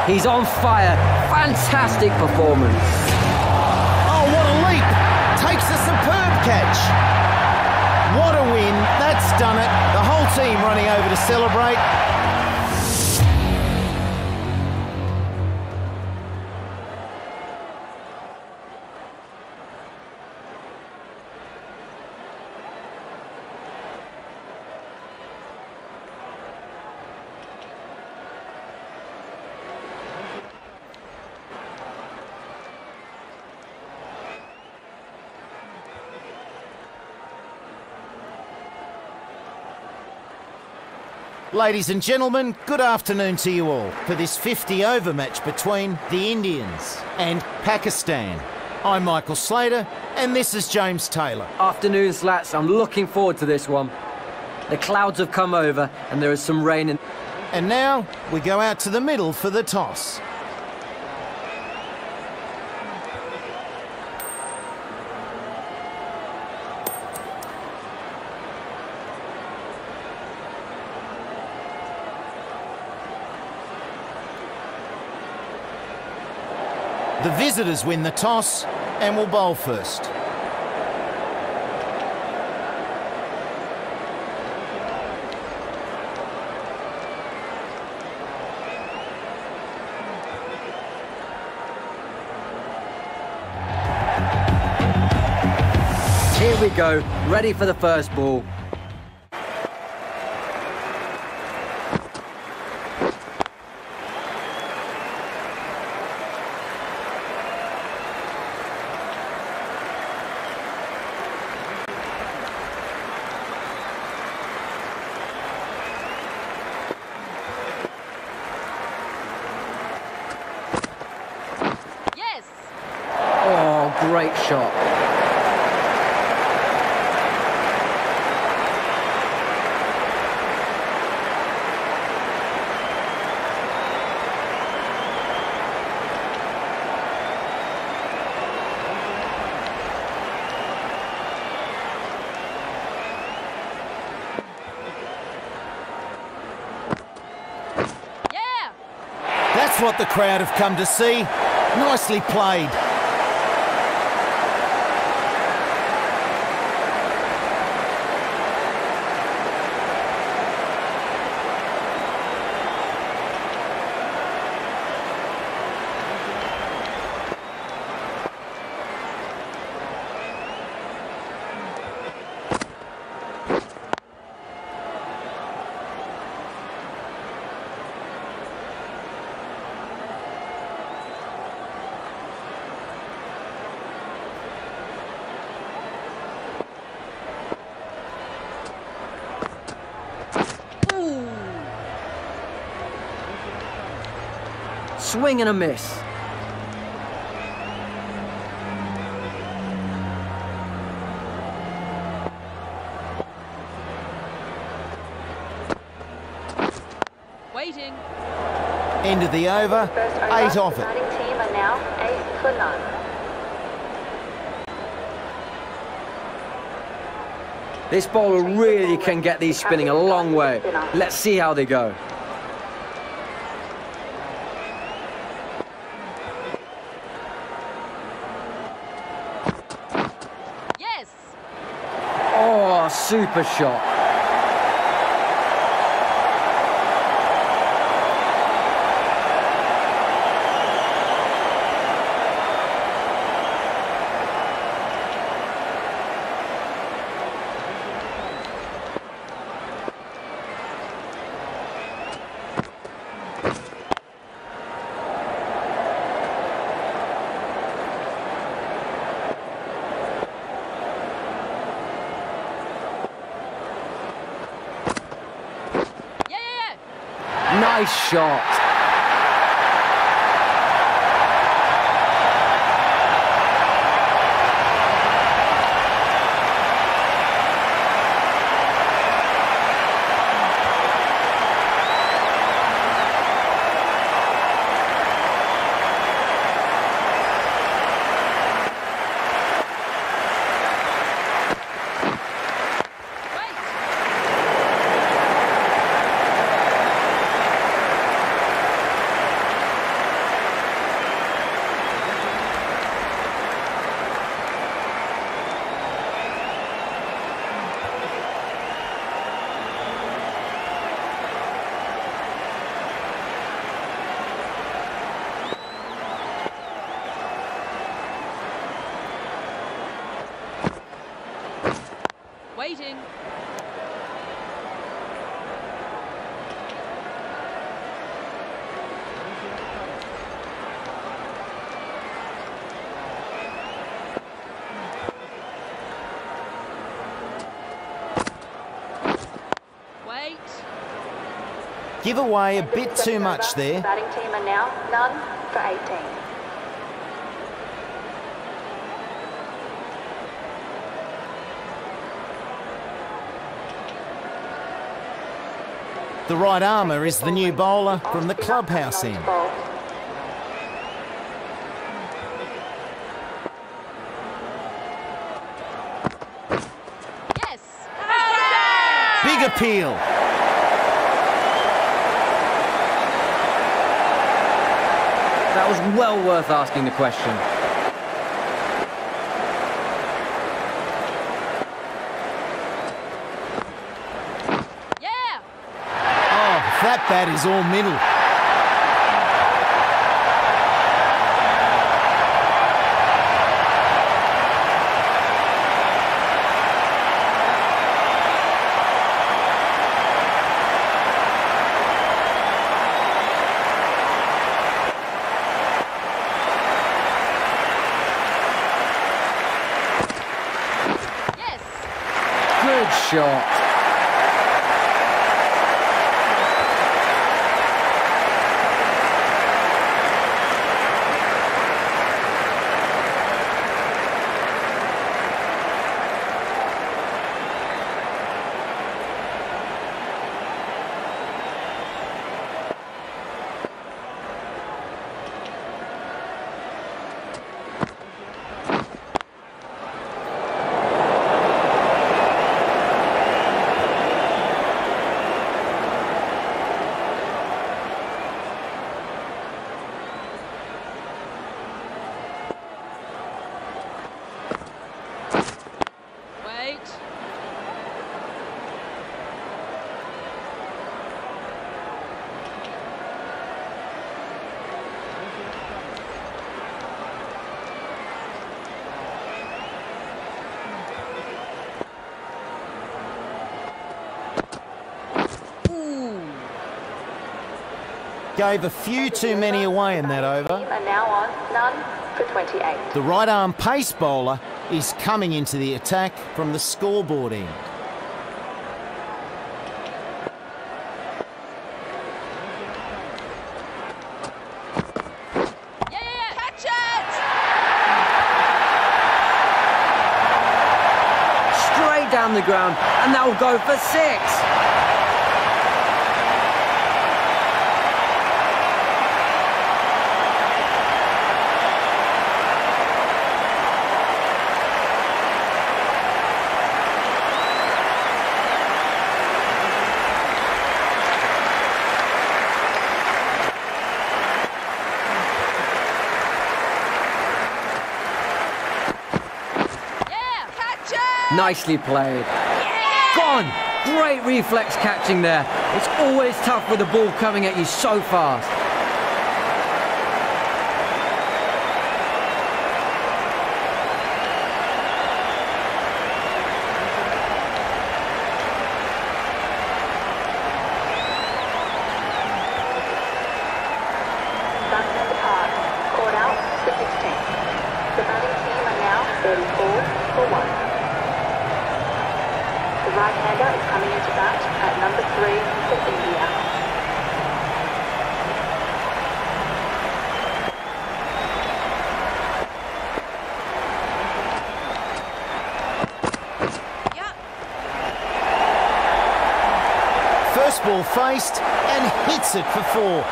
He's on fire. Fantastic performance. Oh, what a leap. Takes a superb catch. What a win. That's done it. The whole team running over to celebrate. Ladies and gentlemen, good afternoon to you all for this 50-over match between the Indians and Pakistan. I'm Michael Slater, and this is James Taylor. Afternoon, Slats. I'm looking forward to this one. The clouds have come over, and there is some rain. And now we go out to the middle for the toss. The visitors win the toss and will bowl first. Here we go, ready for the first ball. Great shot. Yeah! That's what the crowd have come to see. Nicely played. Swing and a miss. Waiting. End of the over, 8 off it. Team are now 8 for none. This bowler really can get these spinning a long way. Let's see how they go. Yes. Oh, super shot. Nice shot. Waiting. Wait. Give away a bit too much there. Batting team are now none for 18. The right armour is the new bowler from the clubhouse end. Yes. Big appeal. That was well worth asking the question. Yeah. Oh, that bat is all middle. Yes. Good shot. Wait. Ooh. Gave a few too many away in that over. Team are now on none for 28. The right arm pace bowler is coming into the attack from the scoreboard end. Yeah. Catch it. Straight down the ground, and that will go for 6. Yeah. Catch it. Nicely played. Yeah. Gone! Great reflex catching there. It's always tough with the ball coming at you so fast. Batsman depart. Caught out for 16. The batting team are now 34 for 1. The right-hander is coming into bat at number 3 for India. Yeah. First ball faced and hits it for 4.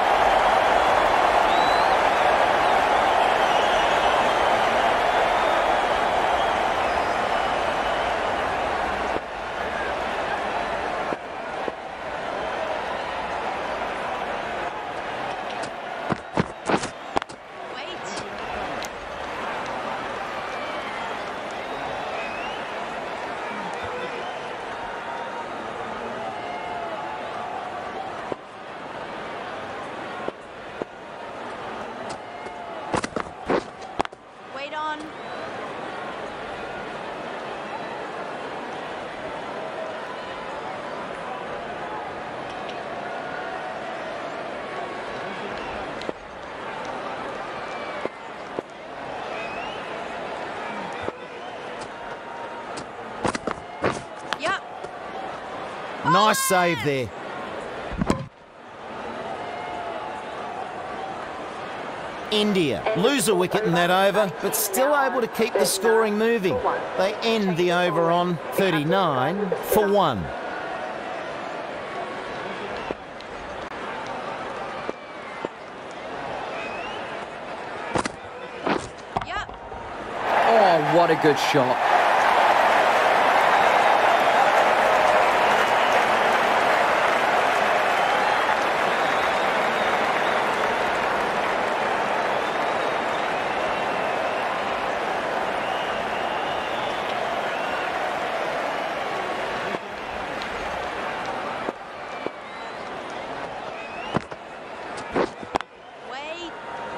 Wait. Wait on. Nice save there. India lose a wicket in that over, but still able to keep the scoring moving. They end the over on 39 for 1. Yep. Oh, what a good shot. Wait.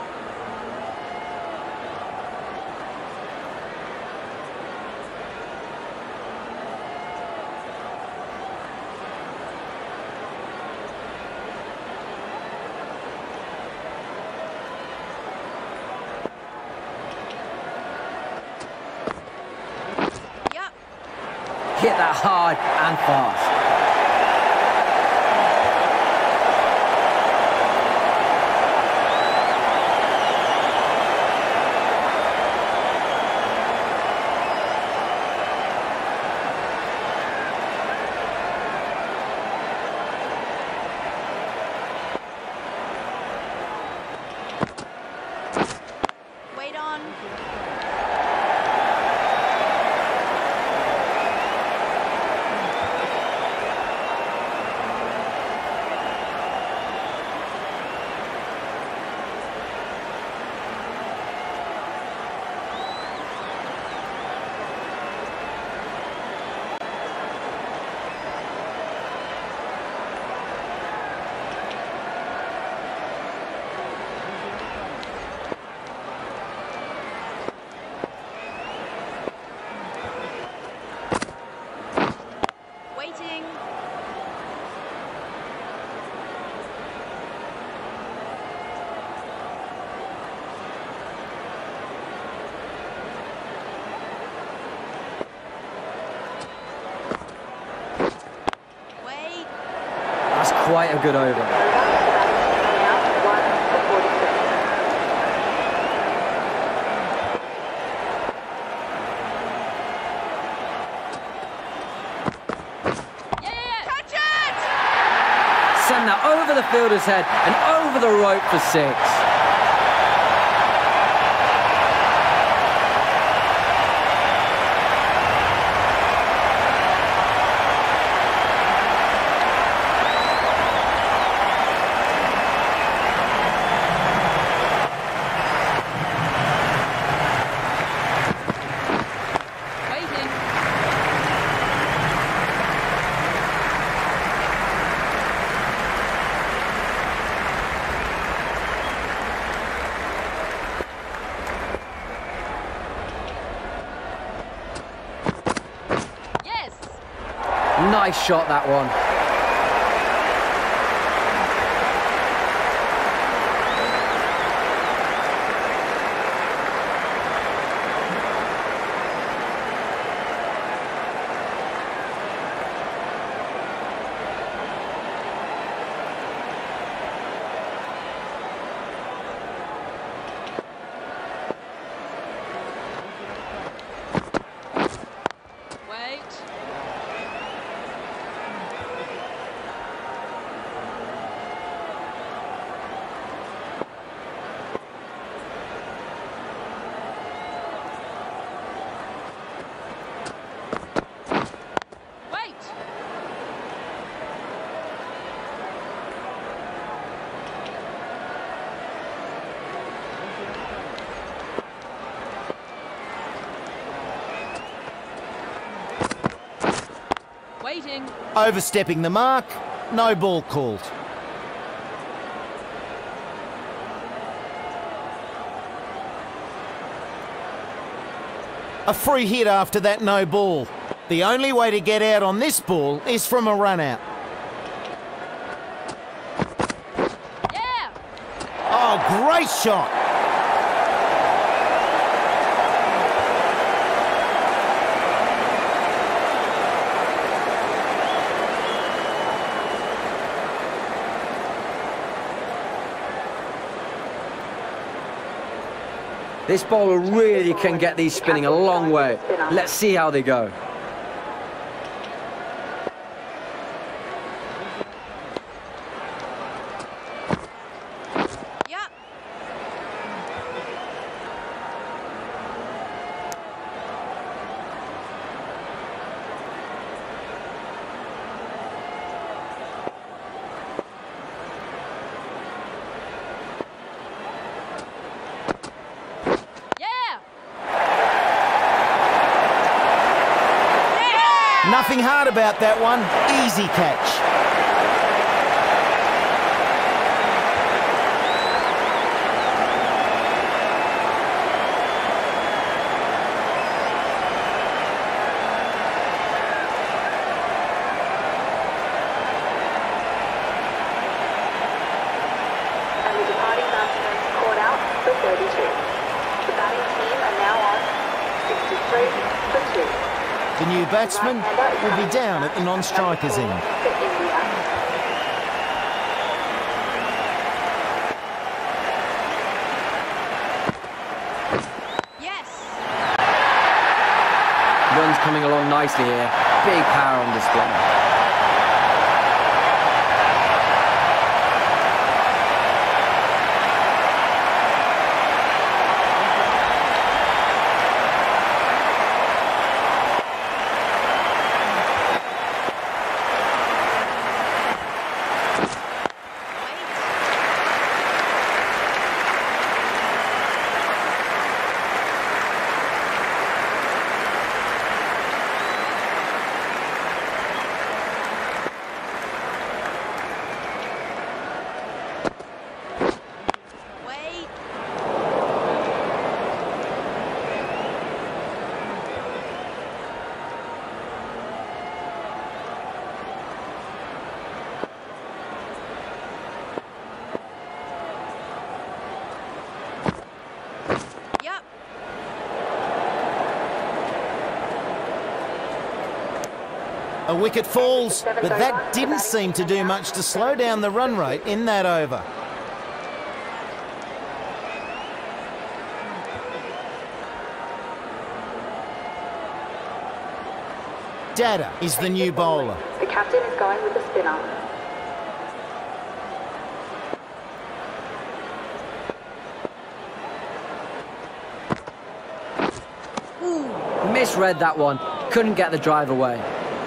Yep. Hit that hard and fast. Wait on. Waiting. Wait. That's quite a good over. Now 1 for 47. Yeah. Catch it! Send that over the fielder's head and over the rope for 6. Waiting. Yes. Nice shot, that one. Wait. Wait. Waiting. Overstepping the mark, no ball called. A free hit after that no ball. The only way to get out on this ball is from a run out. Yeah. Oh, great shot. This bowler really can get these spinning a long way. Let's see how they go. Nothing hard about that one. Easy catch. And the departing batsman caught out for 32. The batting team are now on 63 for 2. The new batsman will be down at the non-strikers end. For India. Yes. Runs coming along nicely here. Big power on display. A wicket falls, but that didn't seem to do much to slow down the run rate in that over. Dada is the new bowler. The captain is going with the spinner. Misread that one. Couldn't get the drive away.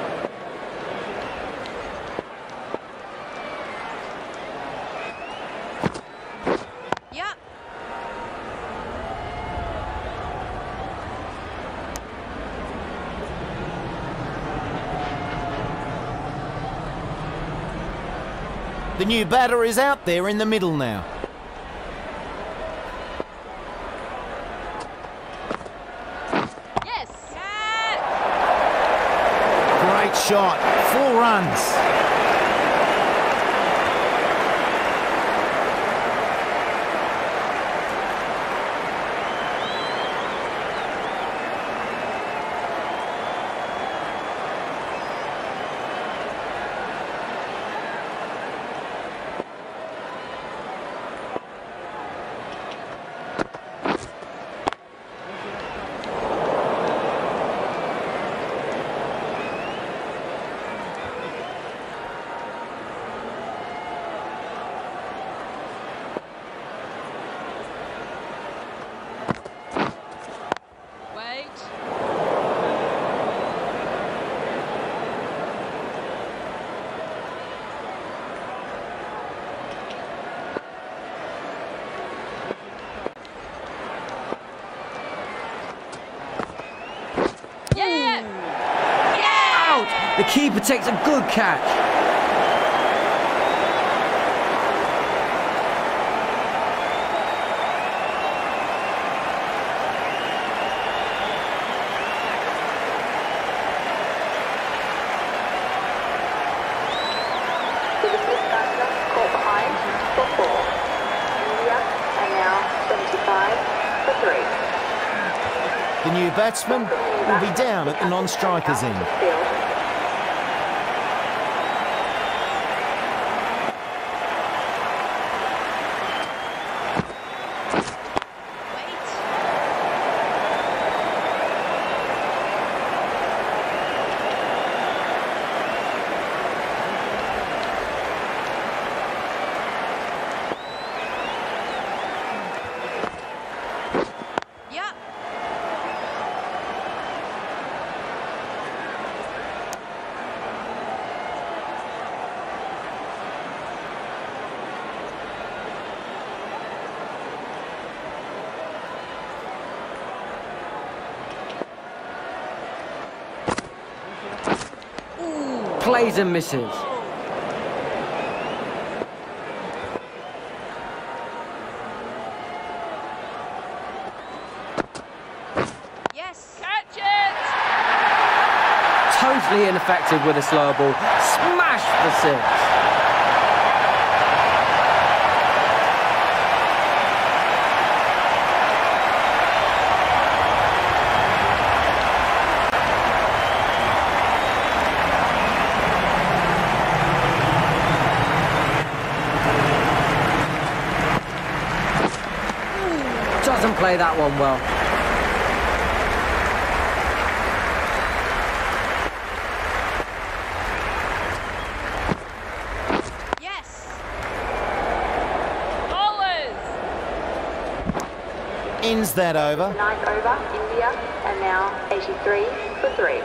The new batter is out there in the middle now. Yes. Great shot. 4 runs. The keeper takes a good catch. So the fifth batsman caught behind for 4. India are now 75 for 3. The new batsman will be down at the non-strikers end. plays and misses. Yes. Catch it! Totally ineffective with a slower ball. Smash for six. Doesn't play that one well. Yes. Bowlers. Ends that over. Ninth over, India, and now 83 for 3.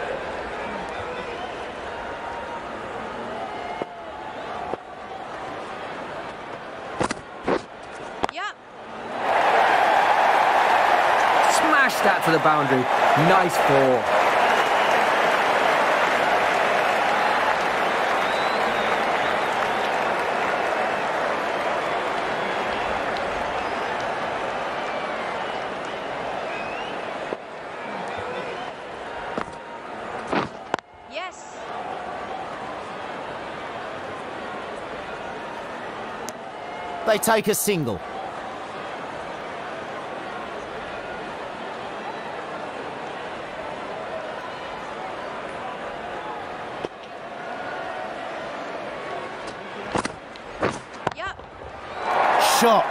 Yep. Smash that to the boundary. Nice ball. Yes. They take a single. Yep. Shot.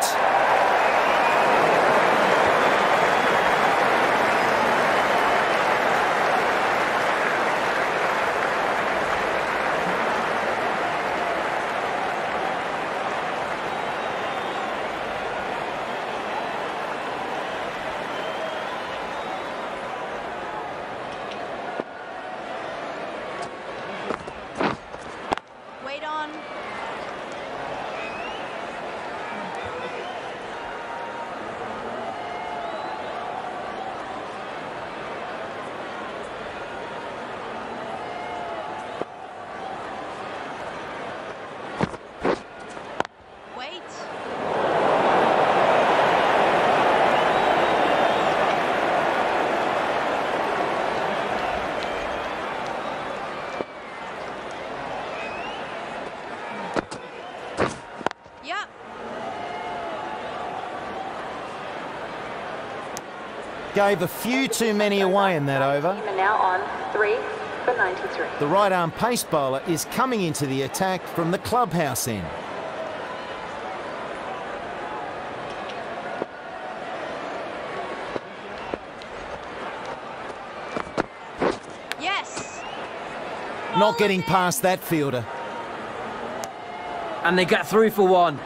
Wait on. Wait. Yep. Gave a few too many away in that over. And now on 3 for 93. The right arm pace bowler is coming into the attack from the clubhouse end. Yes. Not getting past that fielder. And they get through for one.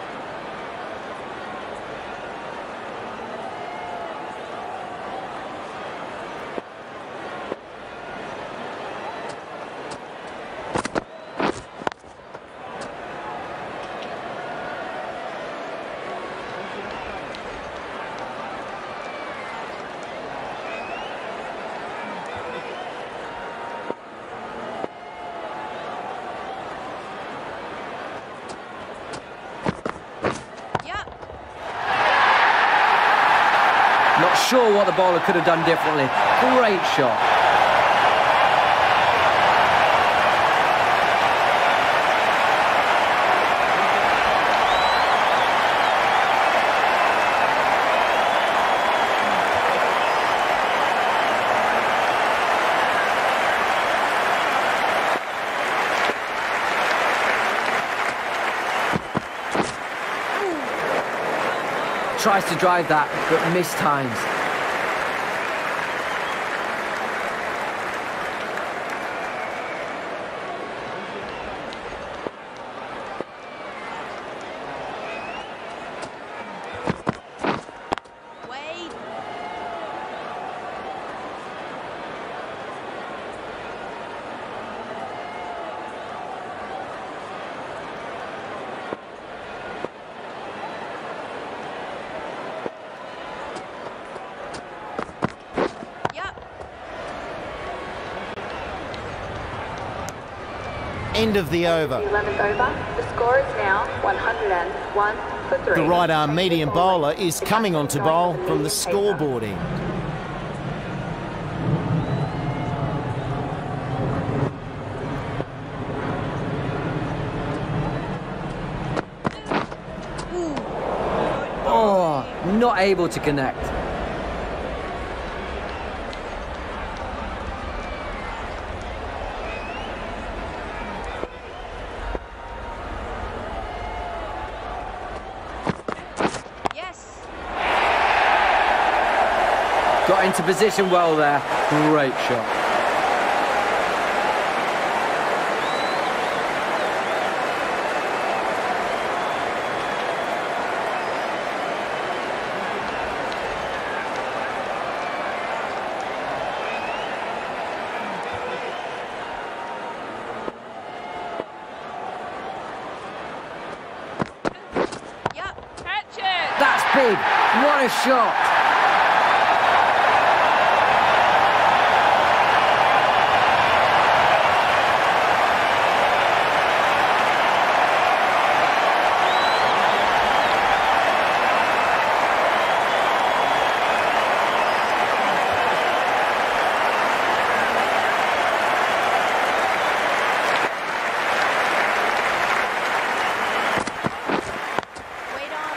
Yep. Not sure what the bowler could have done differently. Great shot. Tries to drive that, but missed times. Wait. End of the over. 11th over. The score is now 101 for 3. The right arm medium bowler is coming on to bowl from the scoreboard end. Oh, not able to connect. Yes. Got into position well there. Great shot. Yep. Catch it! That's big. What a shot. Wait on.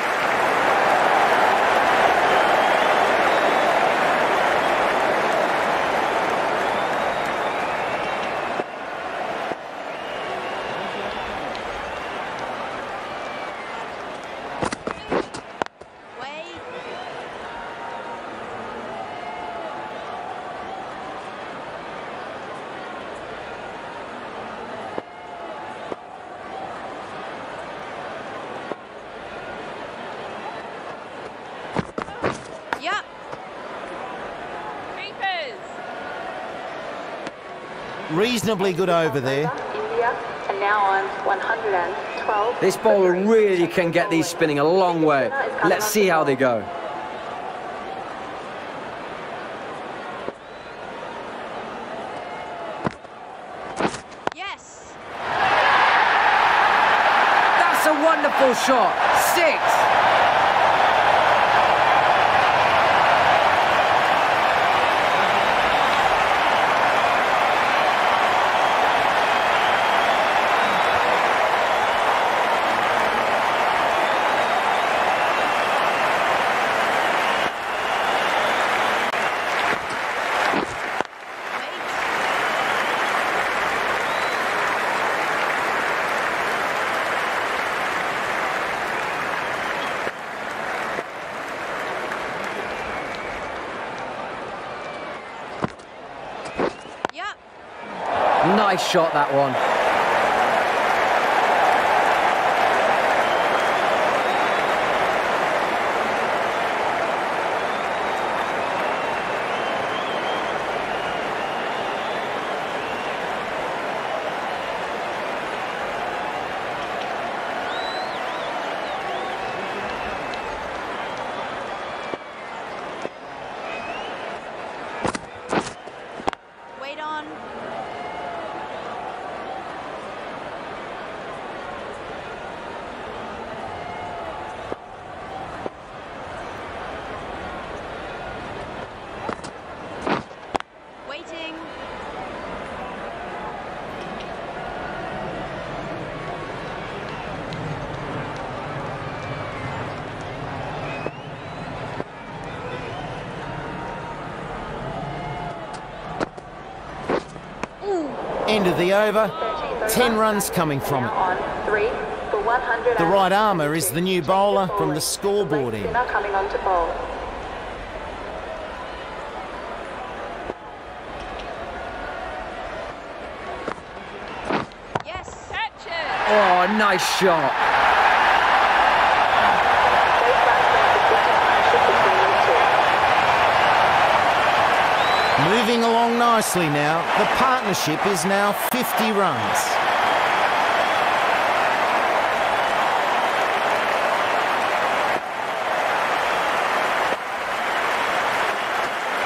Wait. Yep. Keepers! Reasonably good over there. India and now on 112. This bowler really can get these spinning a long way. Let's see how they go. Yes. That's a wonderful shot. 6. Yep. Nice shot, that one. Wait on. Waiting. End of the over. 13th over. 10 runs coming from Now it. on 3 for 100. The right armour is the new bowler from the scoreboard end. Spinner coming on to bowl. Yes. Catch it! Oh, nice shot. Both batsmen for 50 partnership between the two. Moving along nicely now. The partnership is now 50 runs.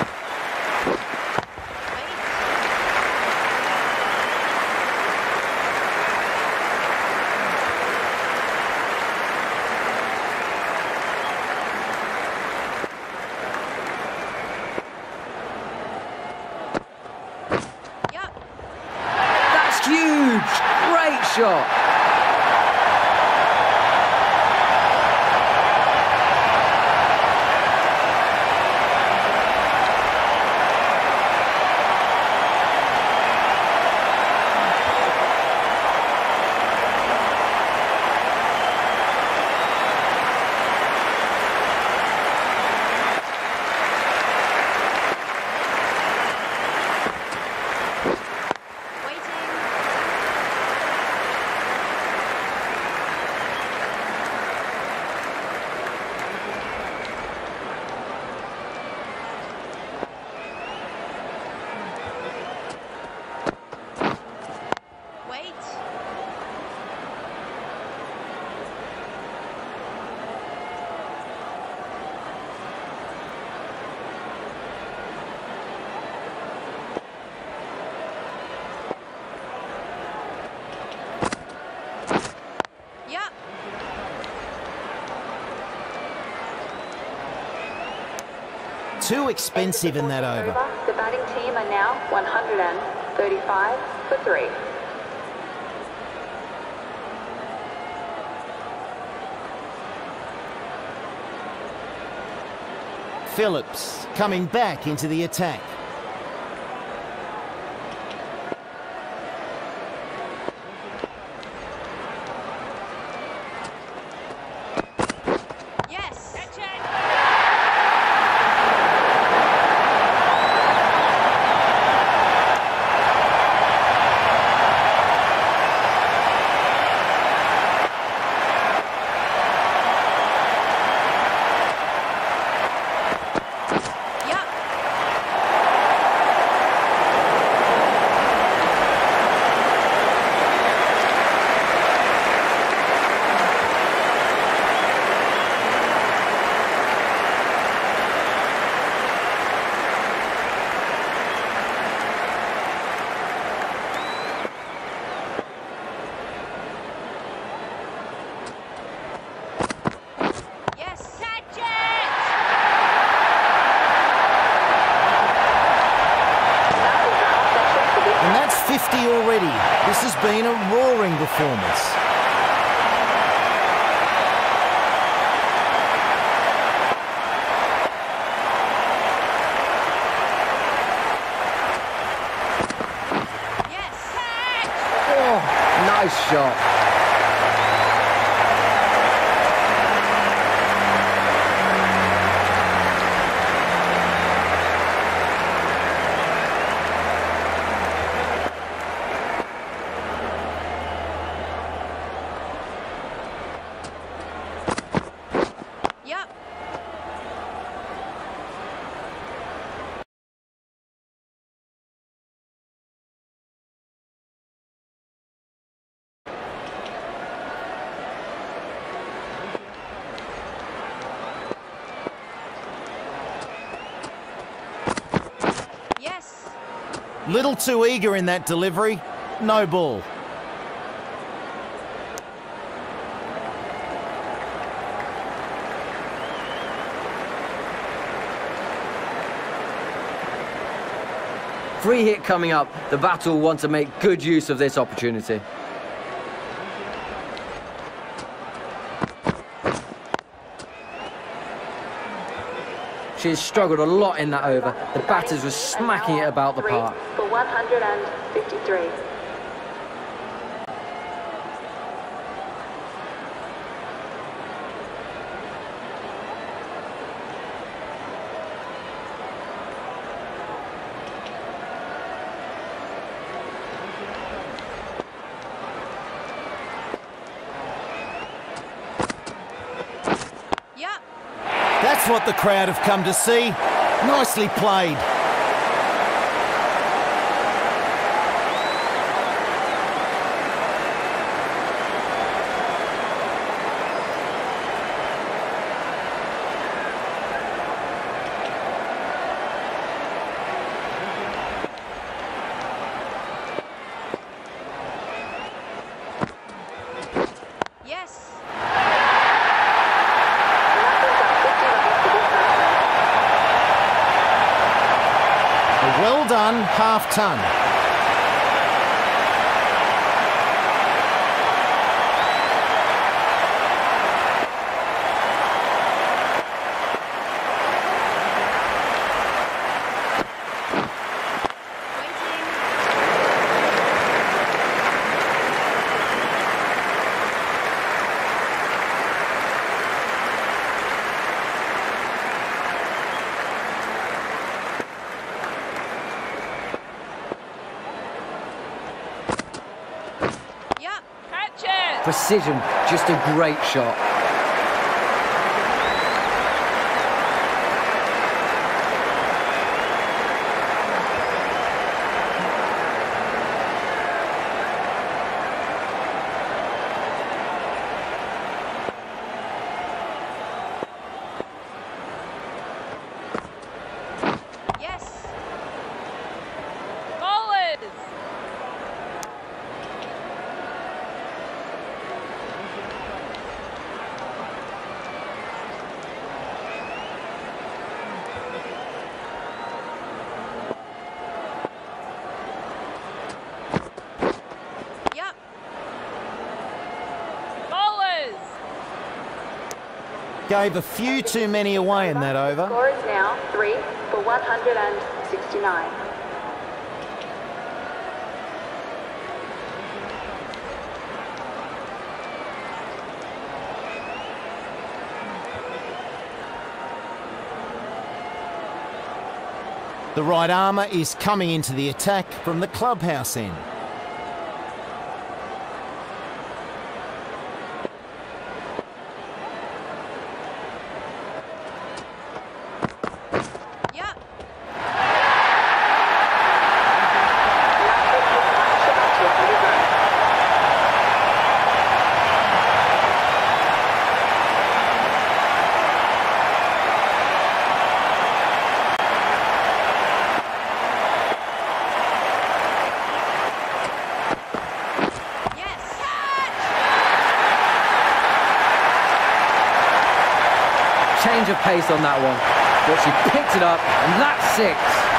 Wait. shot. Too expensive in that over. The batting team are now 135 for 3. Phillips coming back into the attack. Already. This has been a roaring performance. Yes! Oh, nice shot. Little too eager in that delivery. No ball. Free hit coming up. The Battle want to make good use of this opportunity. She has struggled a lot in that over. The batters were smacking it about the park. For 153. That's what the crowd have come to see. Nicely played. Well done, half ton. precision, just a great shot. Gave a few too many away in that over. Score is now 3 for 169. The right armour is coming into the attack from the clubhouse end. Change of pace on that one, but she picked it up, and that's 6.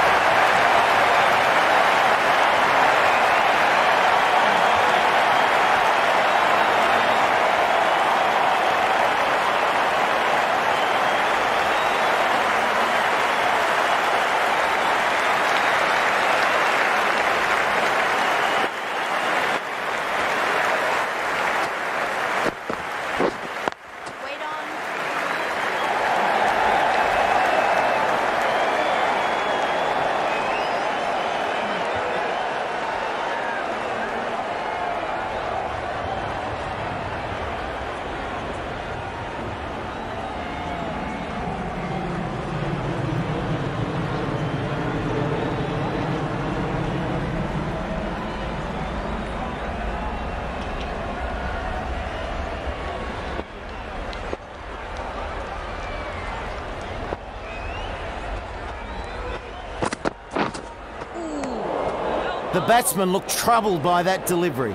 The batsman looked troubled by that delivery.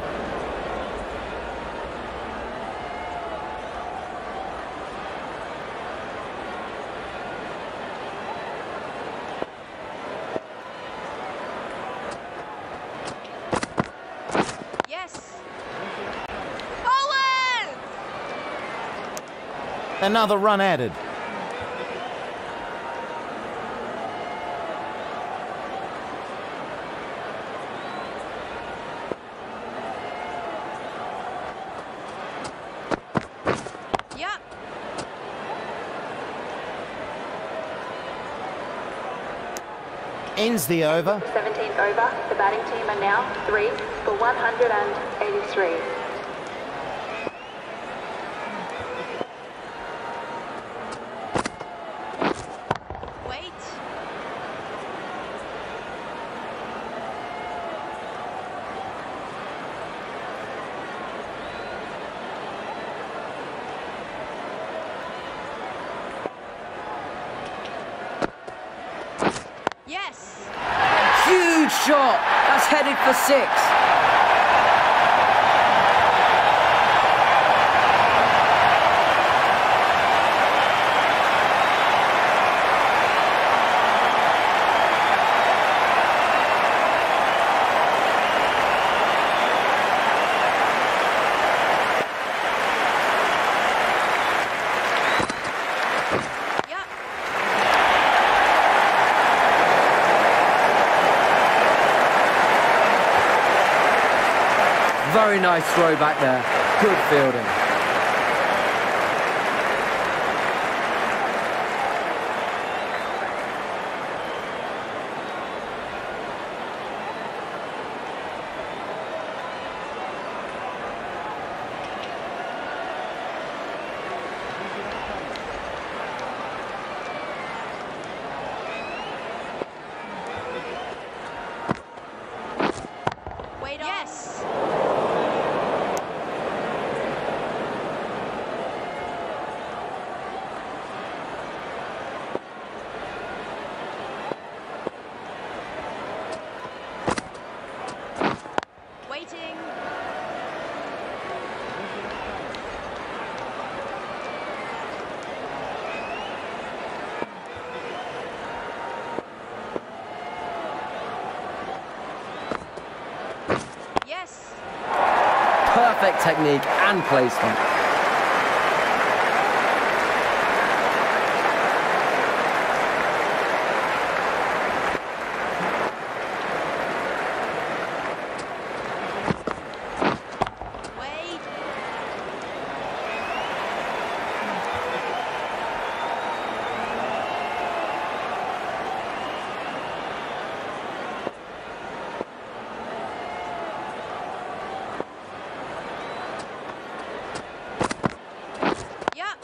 Yes. Bowlers! Another run added. Ends the over. 17th over. The batting team are now 3 for 183. Wait. Yes. Huge shot. That's headed for 6. Very nice throw back there. Good fielding. perfect technique and placement. Wade. Yep.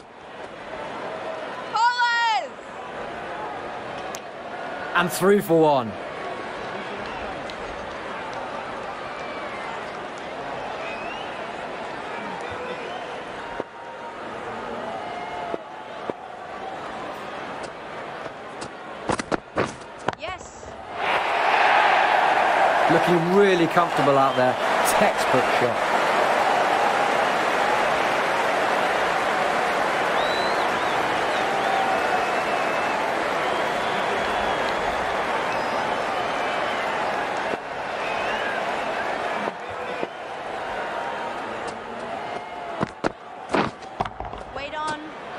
Pullers. And through for one. Yes. Looking really comfortable out there. Textbook shot. Wait on.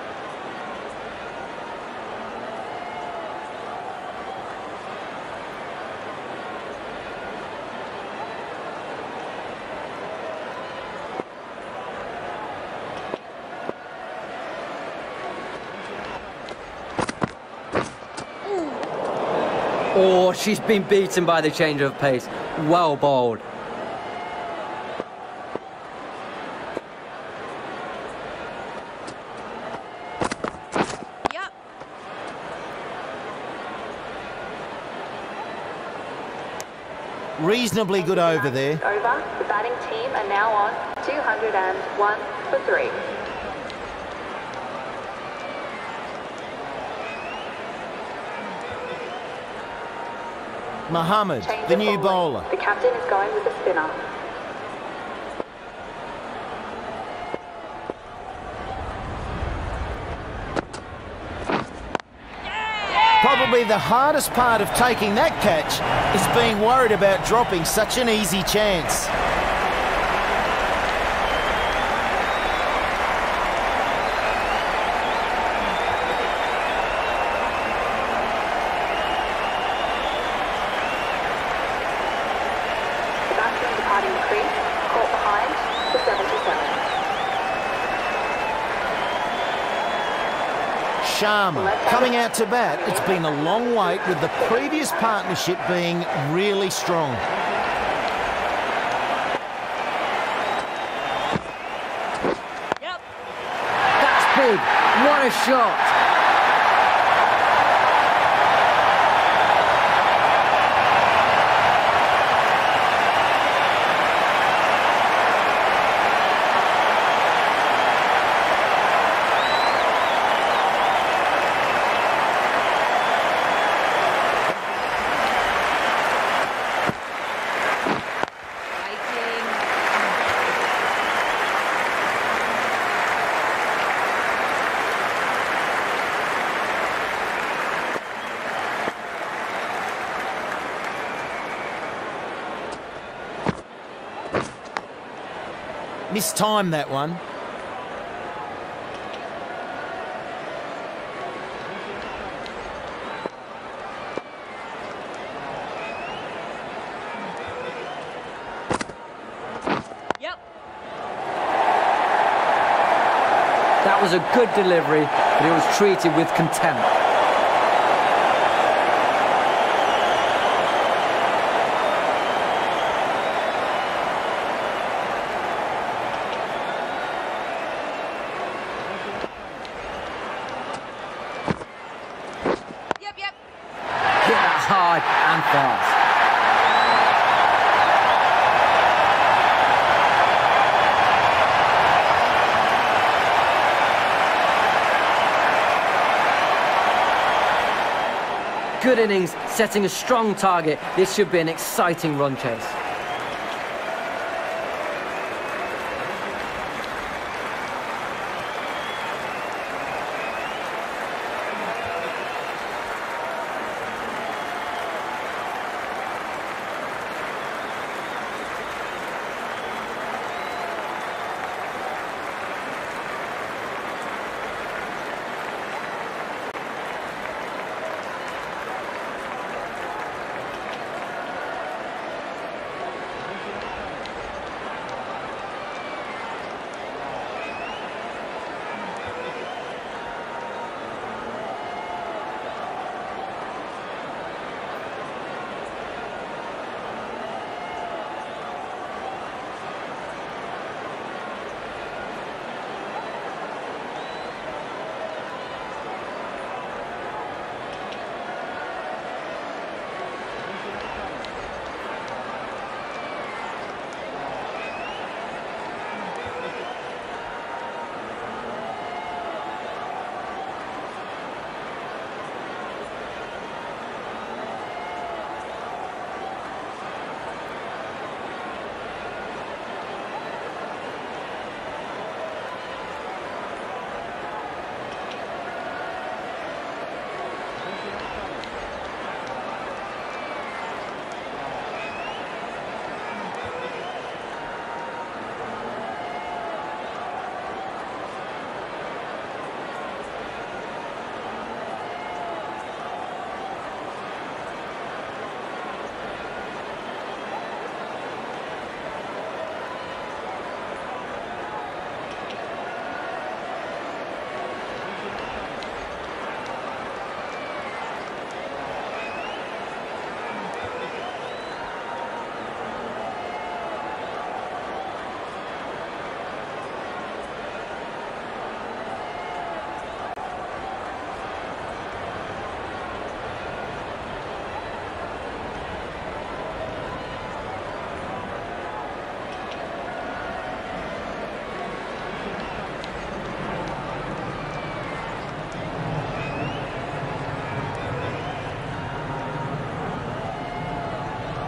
Oh, she's been beaten by the change of pace. Well bowled. Yep. Reasonably good over there. Over. The batting team are now on 201 for 3. Mohammed, Change the of new bowling. bowler. The captain is going with the spinner. Probably the hardest part of taking that catch is being worried about dropping such an easy chance. The batsman departing the crease, caught behind for 77. Sharma coming out to bat. It's been a long wait with the previous partnership being really strong. Yep. That's big. What a shot. Fighting. Mistimed that one. Yep. That was a good delivery, but it was treated with contempt. Yep, yep. Hit that hard and fast. Good innings, setting a strong target. This should be an exciting run chase.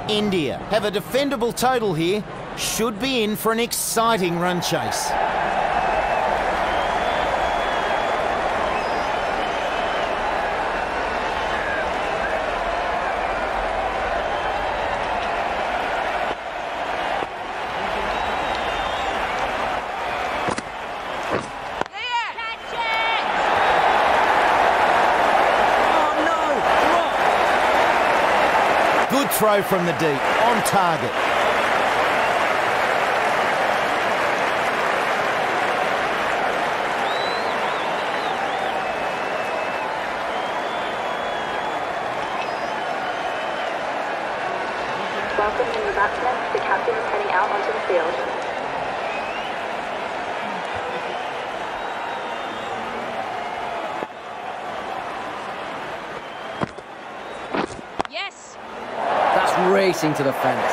India have a defendable total here. Should be in for an exciting run chase. Good throw from the deep, on target. Welcome the new batsman. The captain is heading out onto the field. Yes. That's racing to the fence.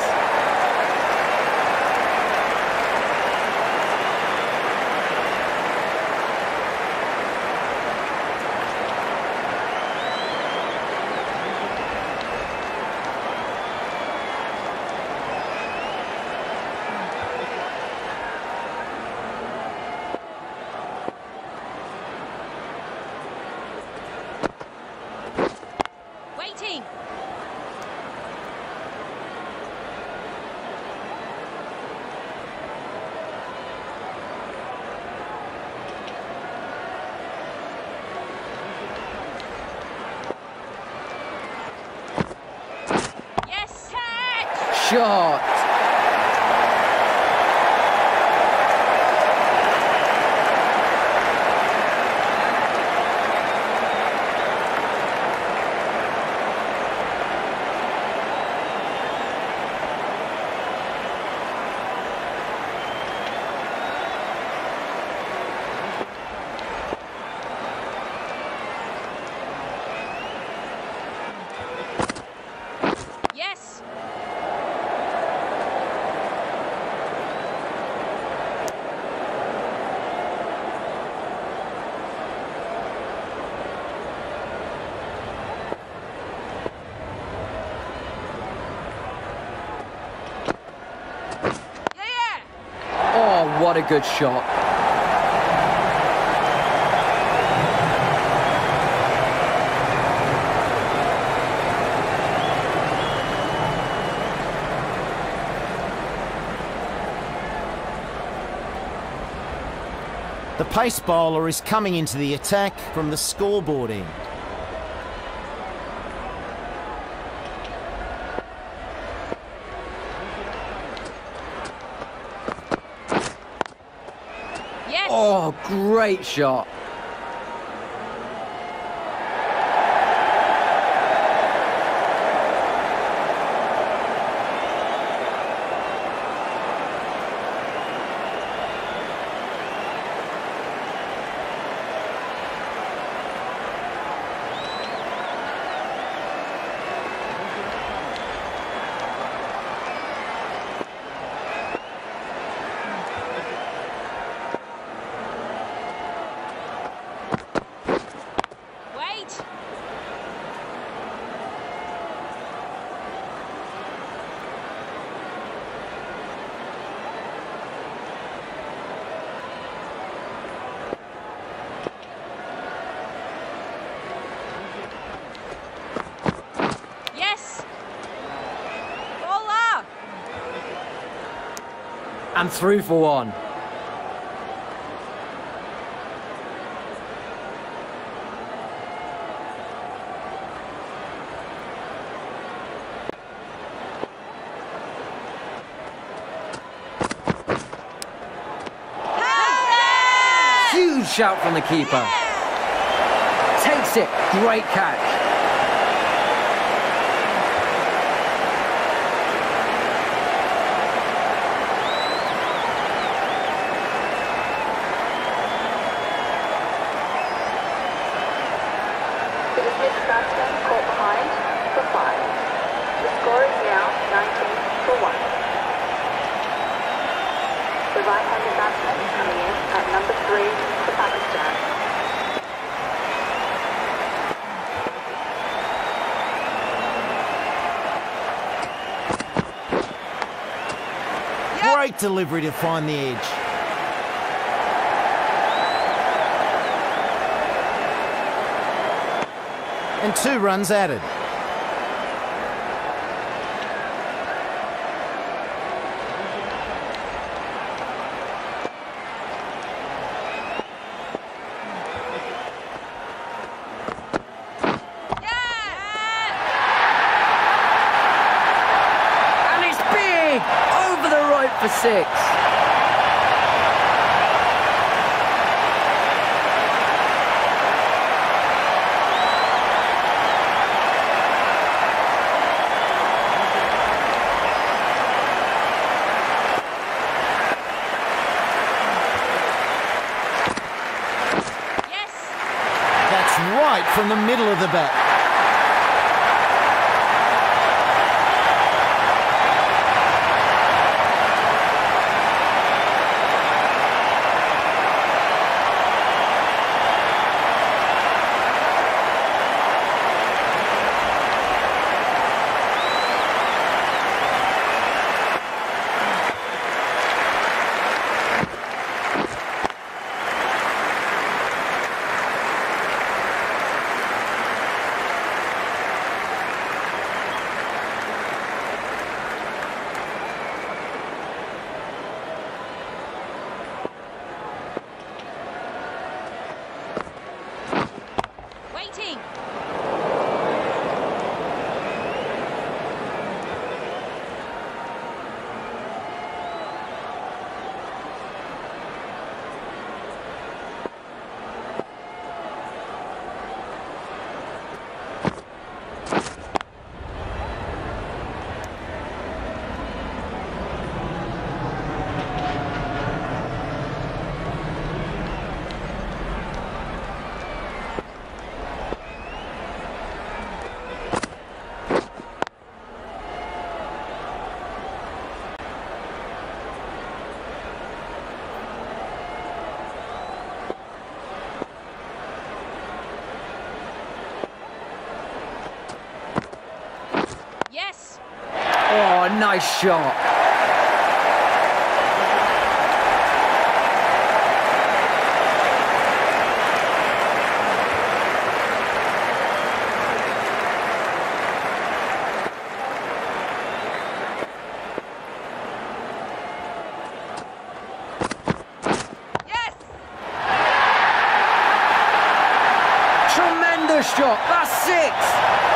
Waiting. Yes. Catch. Shot. Yes. Yeah. Oh, what a good shot. The pace bowler is coming into the attack from the scoreboard end. Yes. Oh, great shot. Wait. Yes. Bowler. And through for one. Huge shout from the keeper. Takes it. Great catch. The dismissed batsman caught behind for 5. The score is now 19 for 1. The right-handed batsman is coming in at number 3 for Pakistan. Great delivery to find the edge. And 2 runs added. For 6. Yes. That's right from the middle of the bat. Waiting. Yes. Oh, nice shot. Yes. Tremendous shot. That's 6.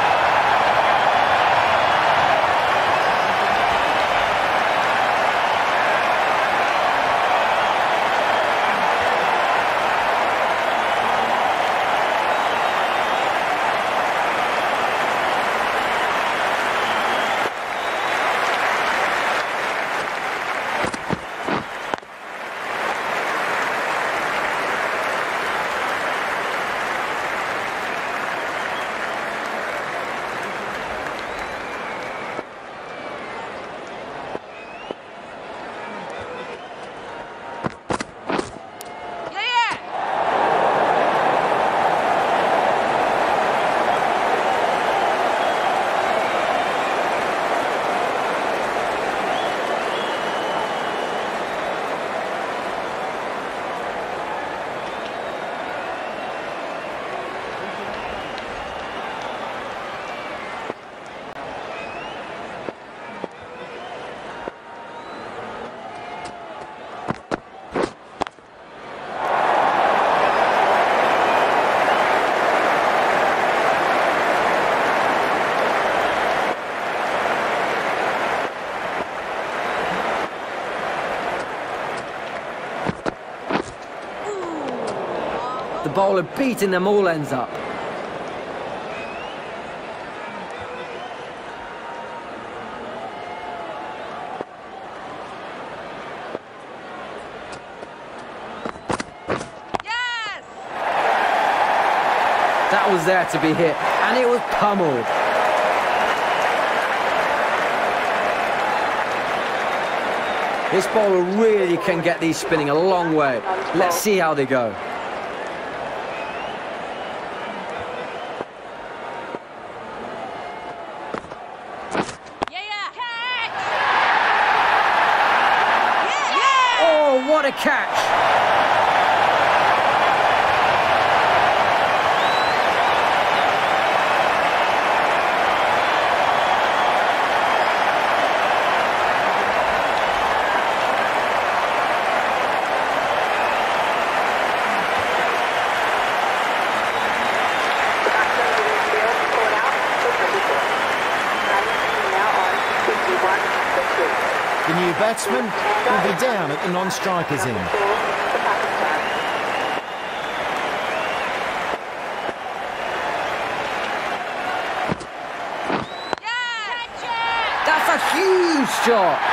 The bowler beating them all ends up. Yes. That was there to be hit, and it was pummeled. This bowler really can get these spinning a long way. Let's see how they go. catch. The new batsman will be down at the non-strikers end. That's a huge shot.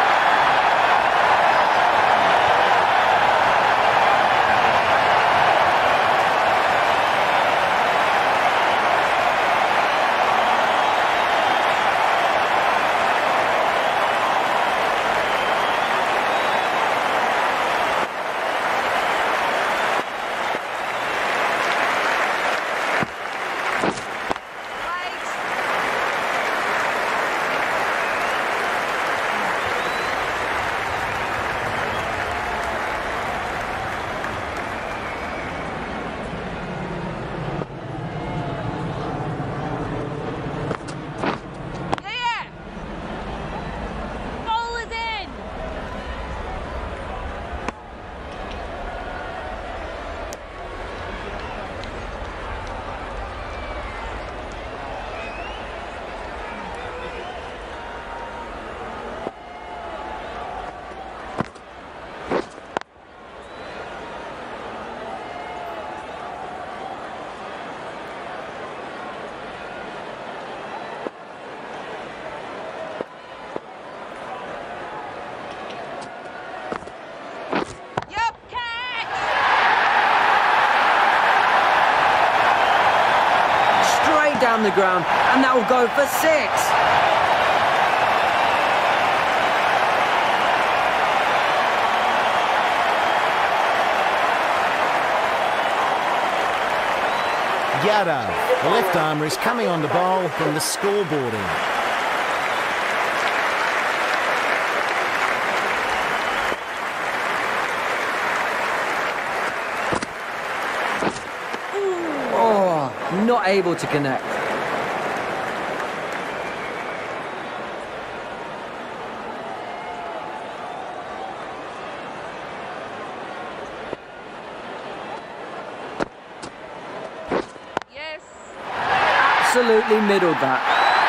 Down the ground, and that will go for 6. Yadav, the left armer, is coming on the bowl from the scoreboard end. Oh, not able to connect. Absolutely middled that.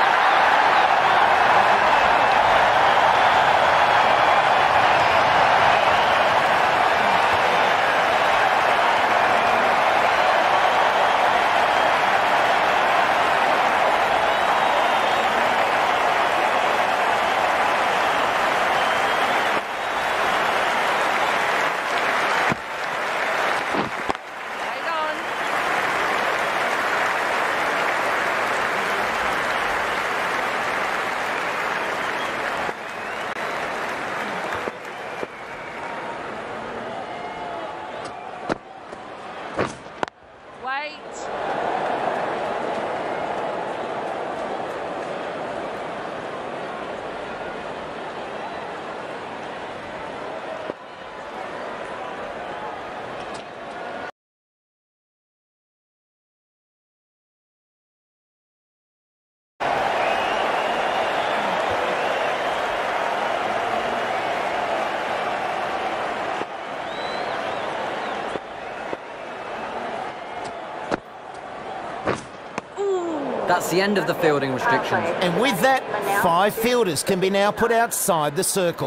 That's the end of the fielding restrictions. And with that, 5 fielders can be now put outside the circle.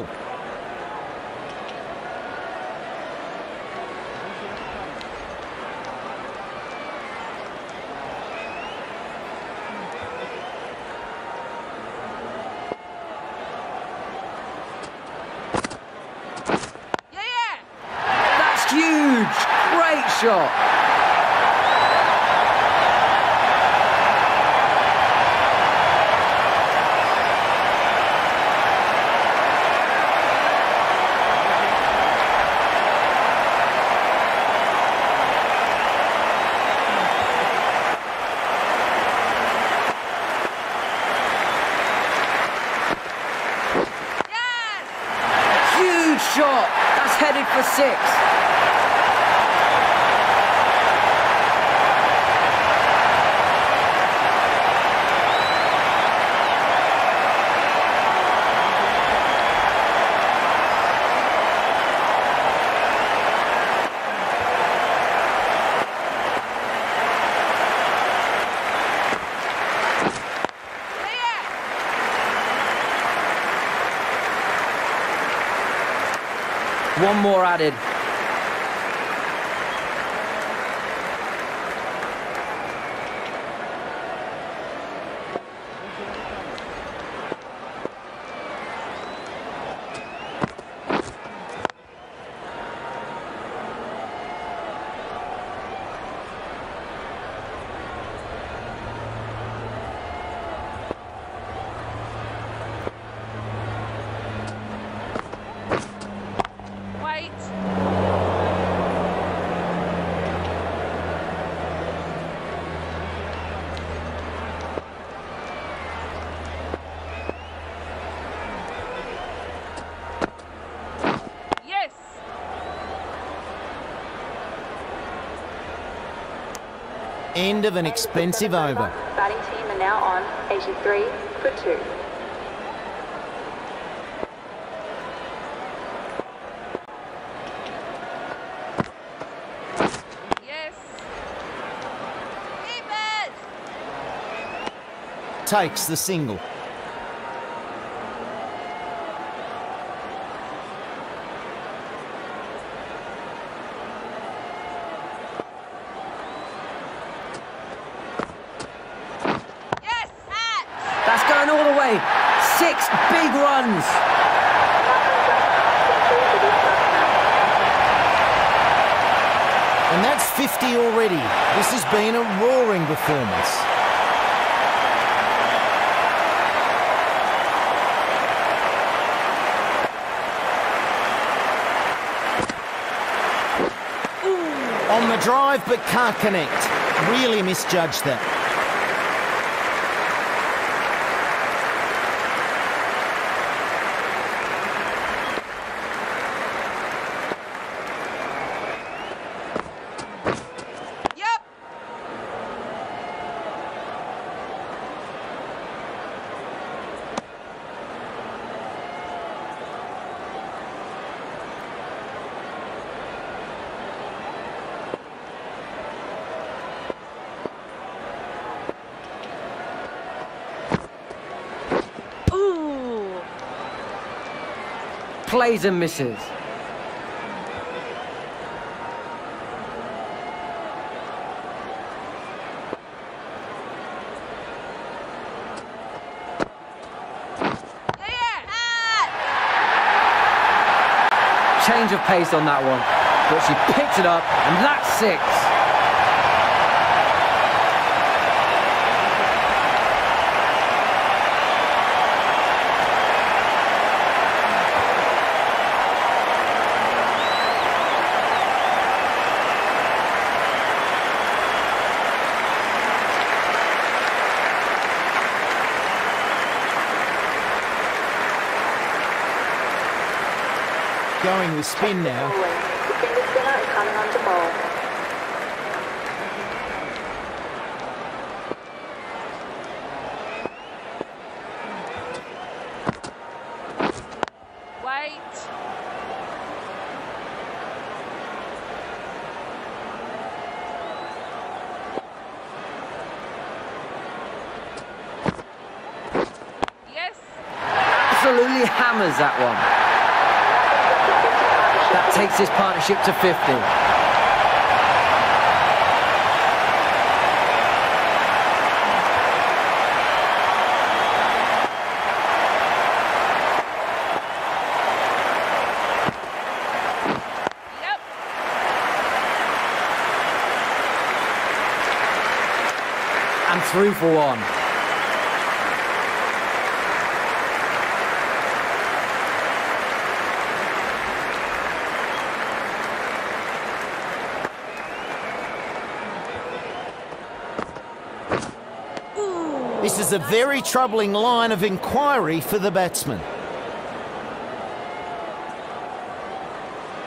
That's huge! Great shot! Shot! That's headed for 6. One more added. End of an expensive over. Batting team are now on 83 for 2. Yes. Takes the single. That's going all the way. 6 big runs. And that's 50 already. This has been a roaring performance. On the drive, but can't connect. Really misjudged that. Plays and misses. Change of pace on that one, but she picked it up, and that's 6. Going with spin now. The finger spinner is coming on to bowl. Wait. Yes. Absolutely hammers that one. That takes this partnership to 50. Yep. And through for 1. This is a very troubling line of inquiry for the batsman.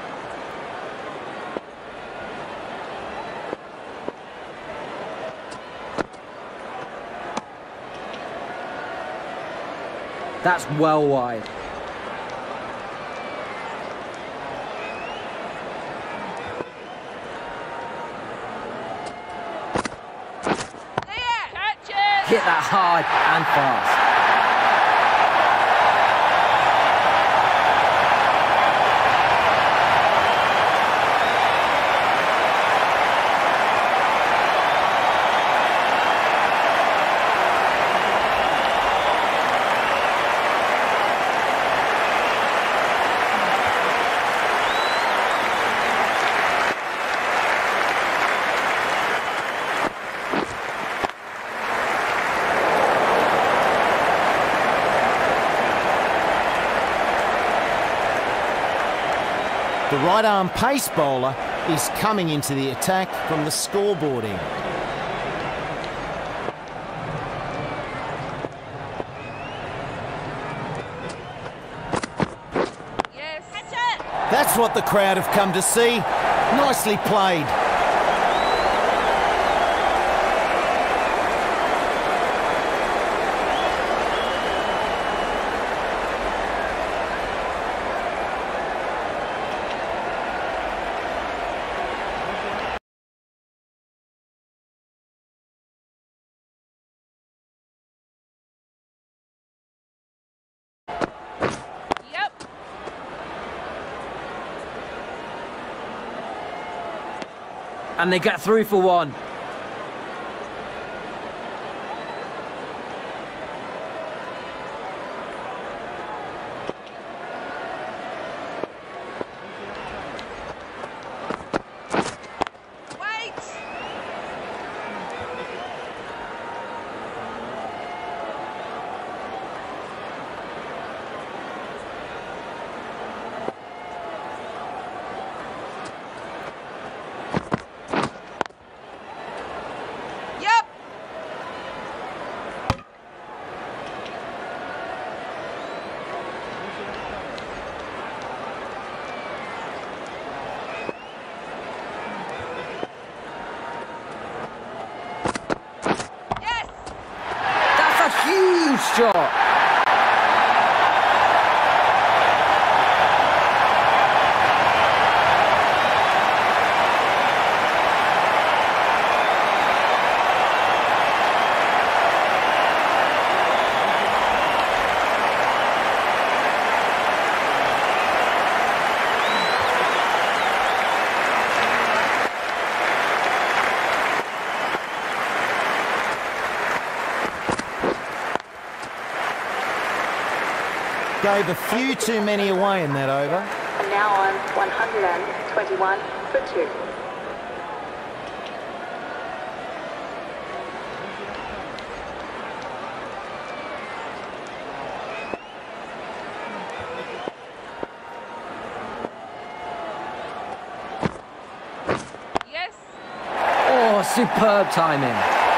That's well wide. There! Catch it! Hit that hard and fast. The right-arm pace bowler is coming into the attack from the scoreboard end. Yes! Catch it! That's what the crowd have come to see. Nicely played. Yep! And they get through for one. Wait! Yep! Yes! That's a huge shot. Gave a few too many away in that over. And now on 121 for 2. Yes! Oh, superb timing.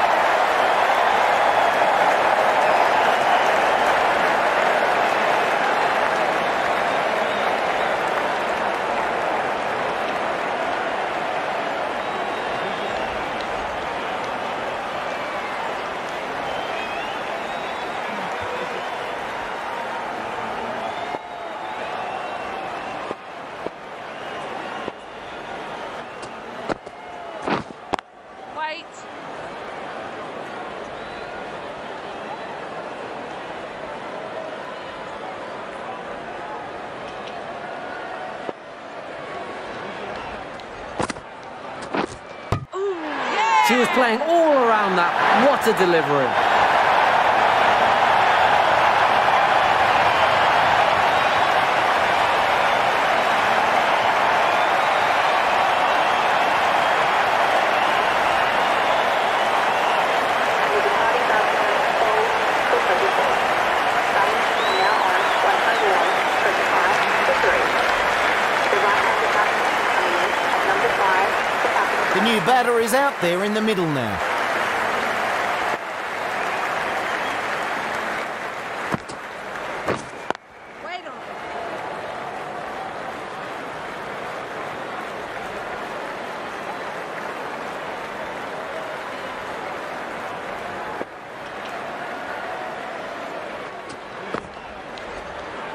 Wait! Ooh, yeah! She was playing all around that. What a delivery. And the departing batsman bowls for 24. Batting now on 125 for 3. The right-handed batsman coming in at number 5 for Pakistan. The new batter is out there in the middle now. Wait on it!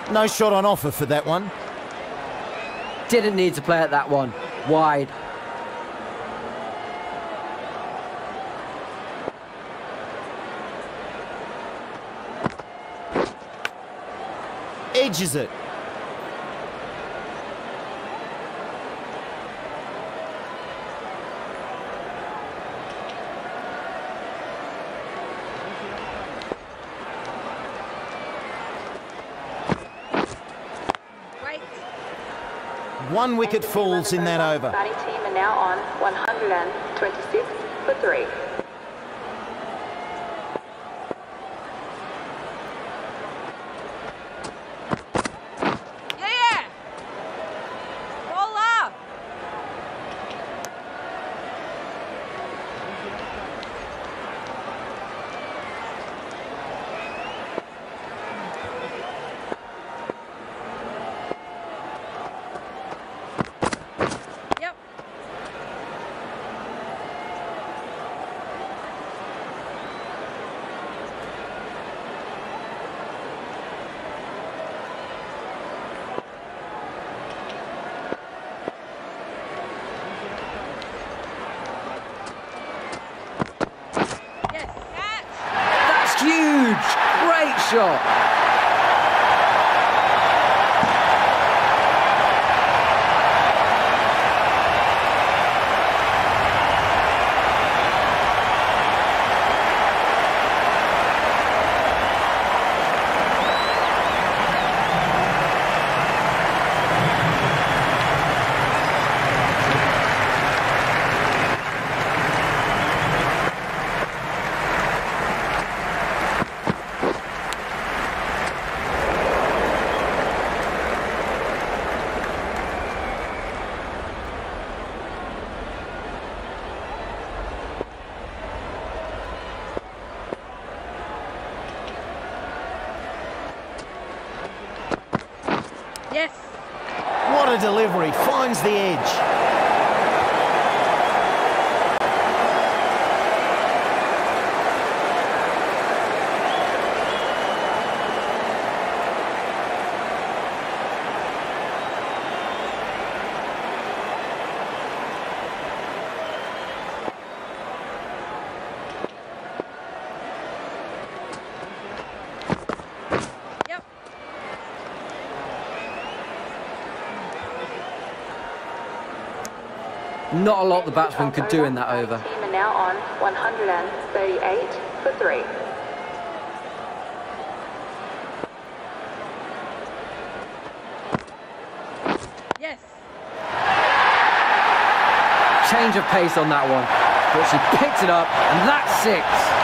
No shot on offer for that one. Didn't need to play at that one. Wide. Edges it. Wait. One wicket falls in that over. Batting team are now on 126 for 3. Yeah! Roller! Yep. Yes. Catch! That's huge! Great shot! Yes. What a delivery. Finds the edge. Yep. Not a lot the batsman could do in that over. Team are now on 138 for 3. Yes. Change of pace on that one. But she picked it up, and that's 6.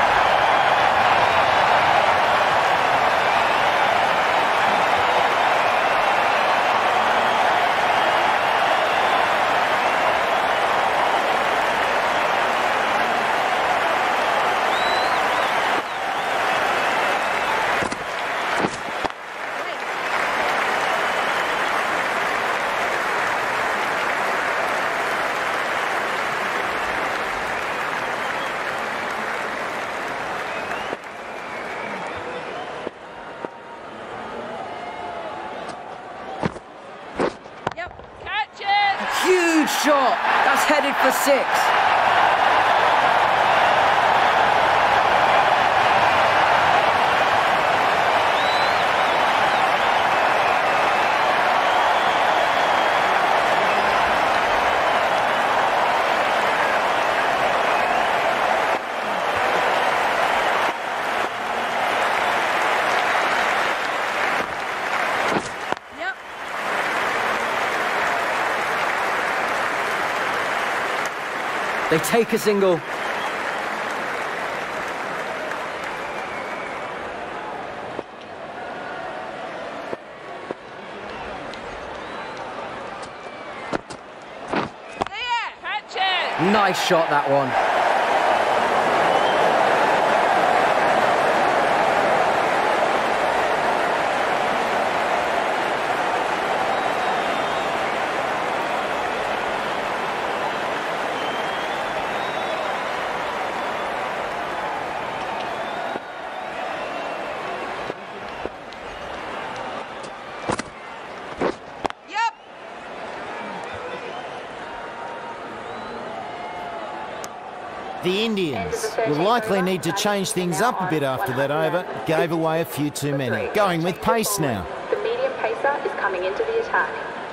Yep. Catch it! Huge shot! That's headed for 6. Yep. They take a single. There! Catch it! Nice shot, that one. The Indians will likely need to change things up a bit after that over. Gave away a few too many. Going with pace now. The medium pacer is coming into the attack.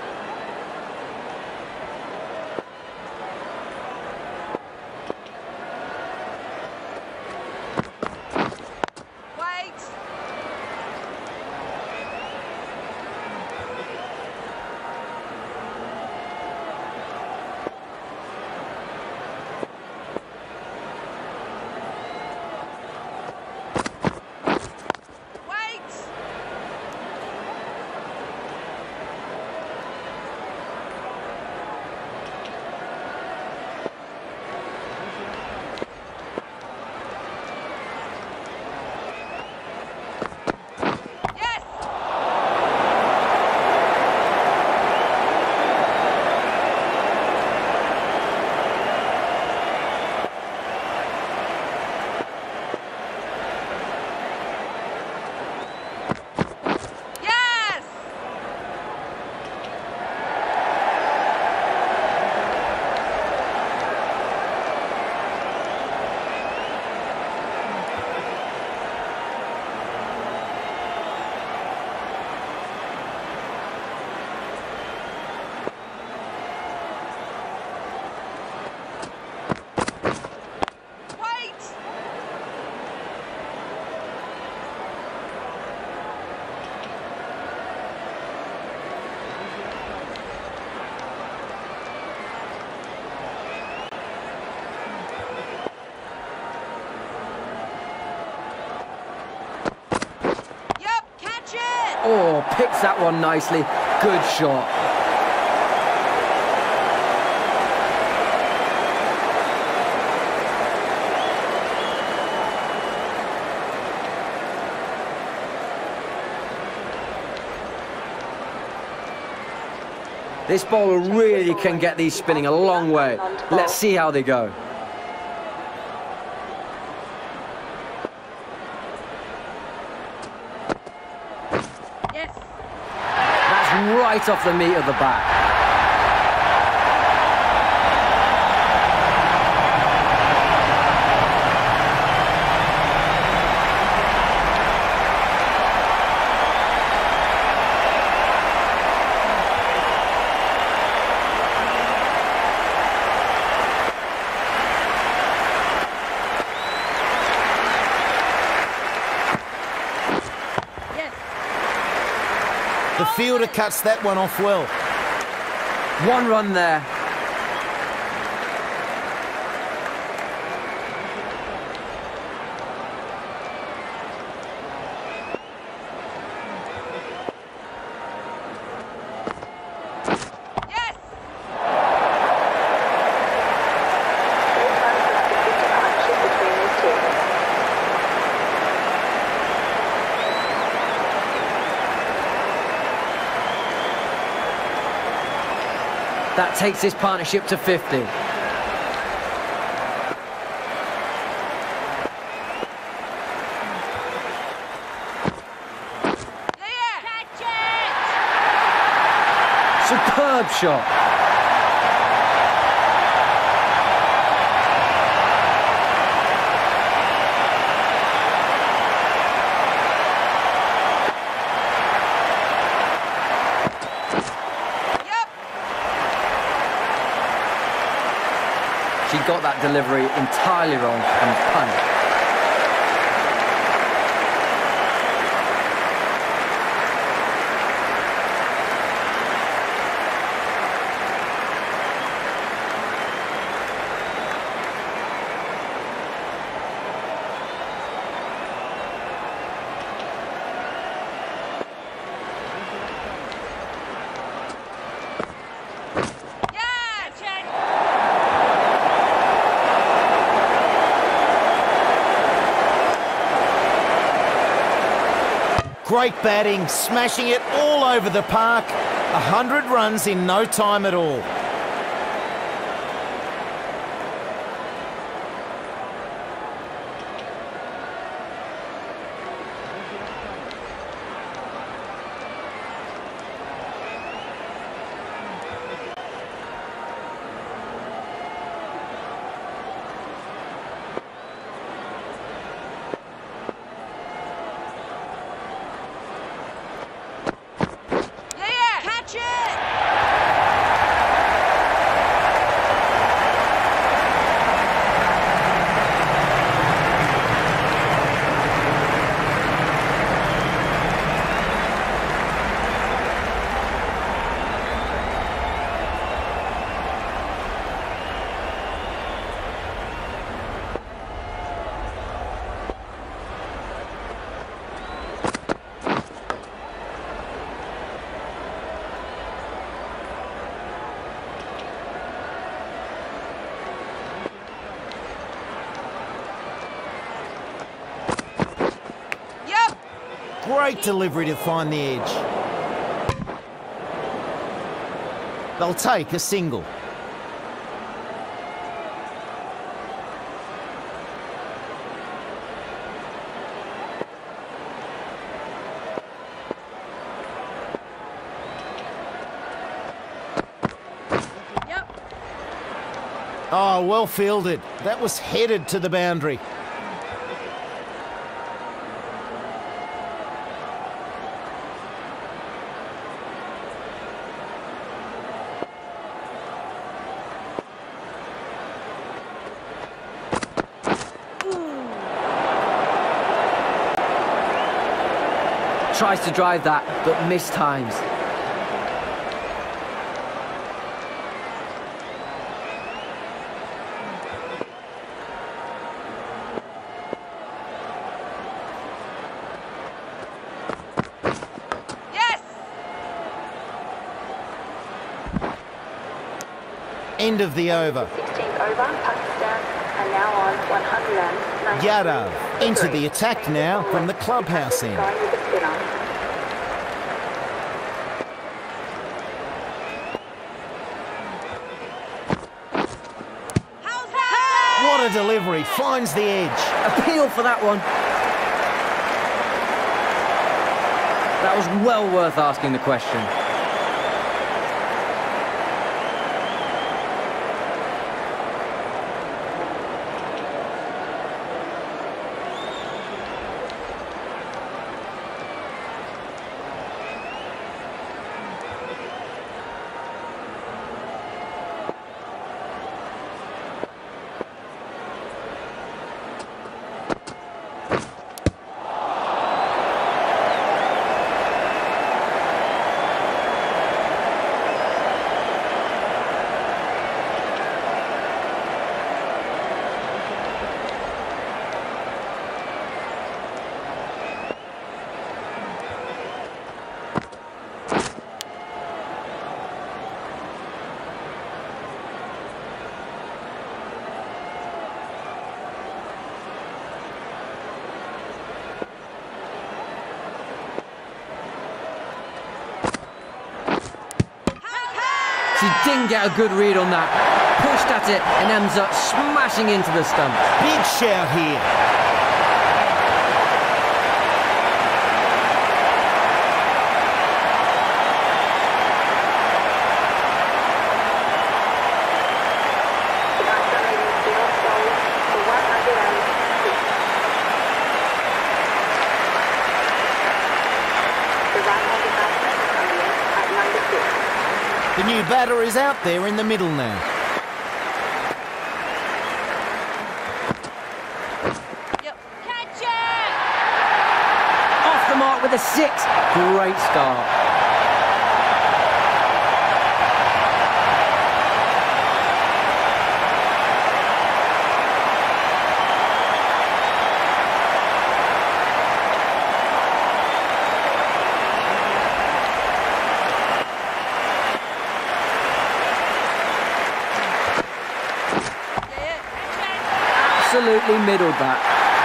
Wait. Wait. Yes. Yes. Wait. Yep, catch it. Oh, picks that one nicely. Good shot. This bowler really can get these spinning a long way. Let's see how they go. Yes. That's right off the meat of the bat. Yes. The fielder cuts that one off well. One run there. Yes. Partnership between these two. That takes this partnership to 50. There. Catch it. Superb shot. Yep. She got that delivery entirely wrong and punished. Yes. Catch it. Great batting, smashing it all over the park. 100 runs in no time at all. Great delivery to find the edge. They'll take a single. Yep. Oh, well fielded. That was headed to the boundary. Tries to drive that, but missed times. Yes. End of the over. 16th over, Pakistan are now on 190. Yadav into the attack now from the clubhouse end. Going with the spinner. How's that? What a delivery. Finds the edge. Appeal for that one. That was well worth asking the question. She didn't get a good read on that. Pushed at it and ends up smashing into the stump. Big shout here. The Pakistan leading field goes for 106. The right-handed batsman is coming in at number 6. The new batter is out there in the middle now. Yep. Catch it. Off the mark with a 6. Great start. Absolutely middled that.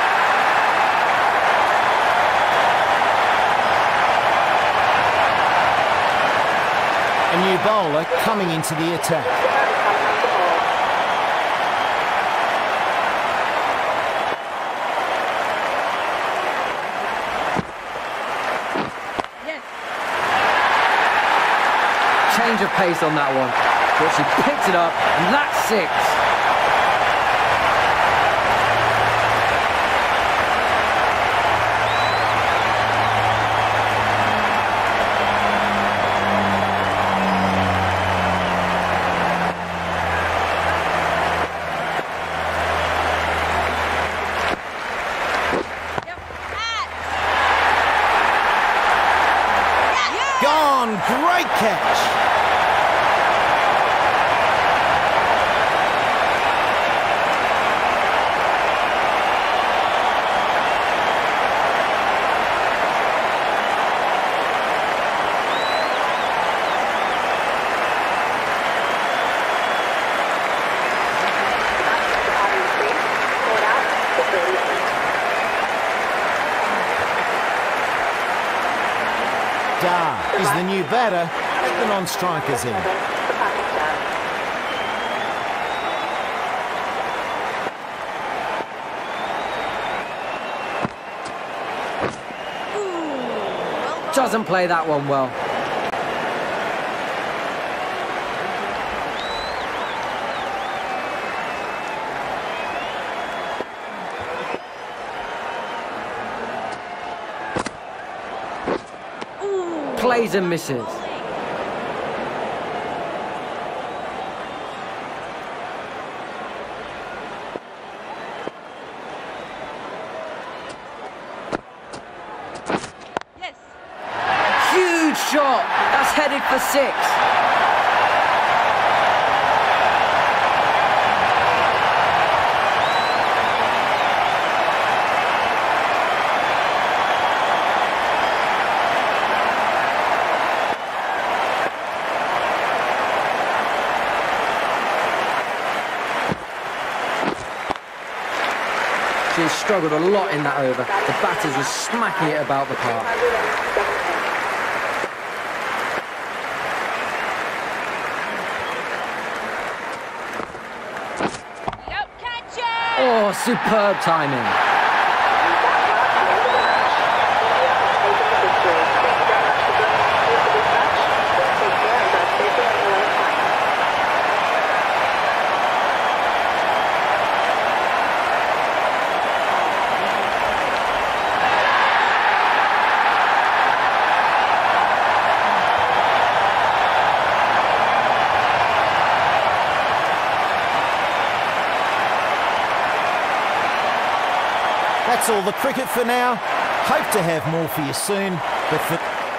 A new bowler coming into the attack. Yes. Change of pace on that one. But she picked it up, and that's 6. Yep. At. Gone. Great catch. Dar is the new batter at the non-strikers end. For Pakistan. Doesn't play that one well. Plays and misses. Yes. Huge shot. That's headed for 6. She's struggled a lot in that over. The batters were smacking it about the park. 217. Yep, catch it! Oh, superb timing. That's all the cricket for now. Hope to have more for you soon, but for...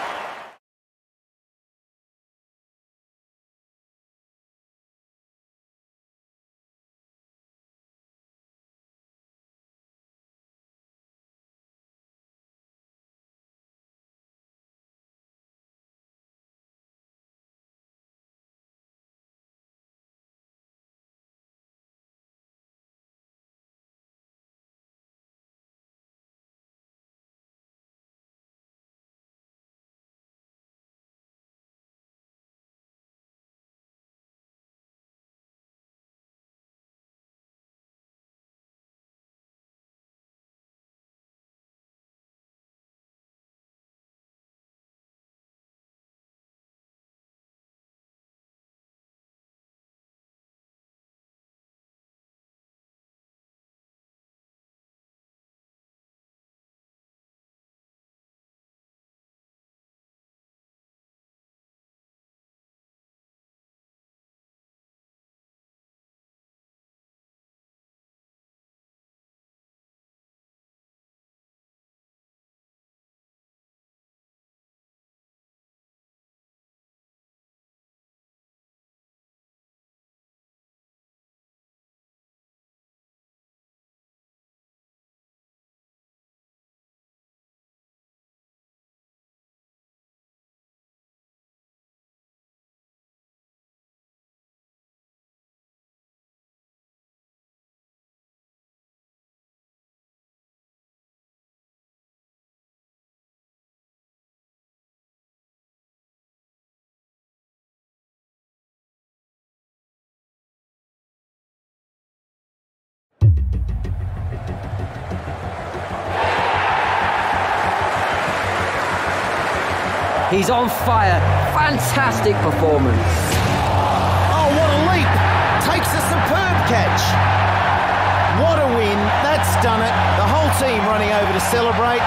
He's on fire. Fantastic performance. Oh, what a leap! Takes a superb catch. What a win. That's done it. The whole team running over to celebrate.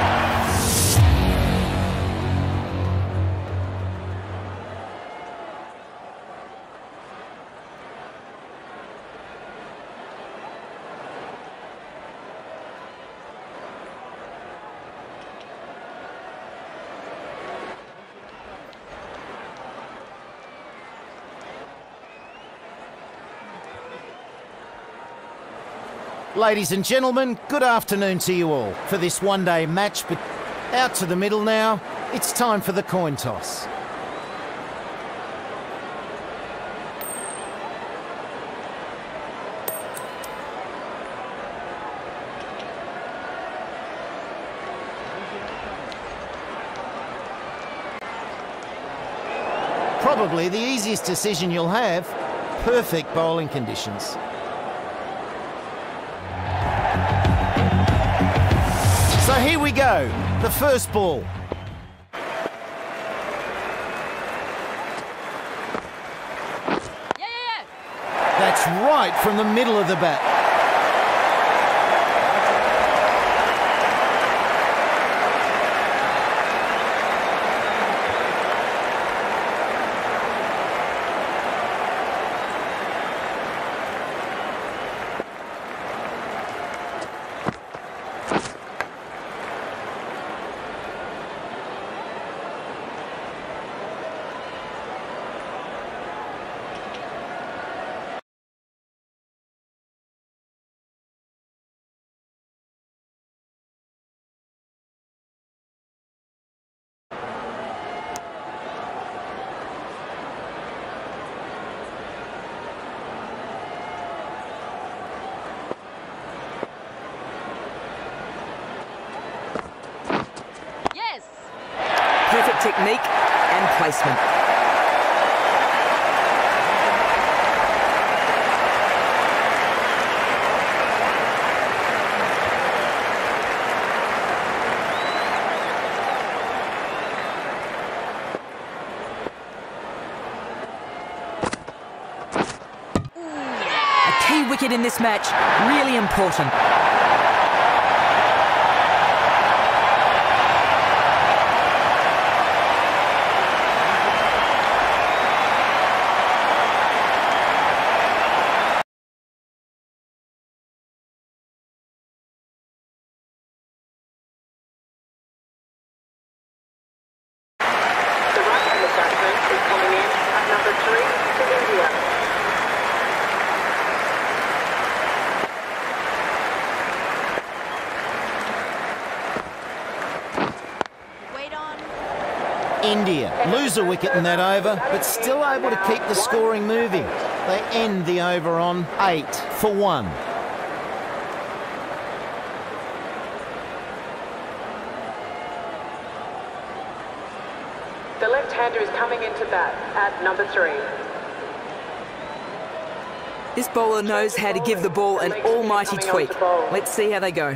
Ladies and gentlemen, good afternoon to you all for this one-day match. But out to the middle now, it's time for the coin toss. Probably the easiest decision you'll have. Perfect bowling conditions. So here we go, the first ball. Yeah. That's right from the middle of the bat. Yes. Perfect technique and placement. A key wicket in this match, really important. The right-handed batsman is coming in at number 3 for India. Wait on. India lose a wicket in that over, but still able to keep the scoring moving. They end the over on 8 for 1. The left-hander is coming into bat at number 3. This bowler knows how to give the ball an almighty tweak. Let's see how they go.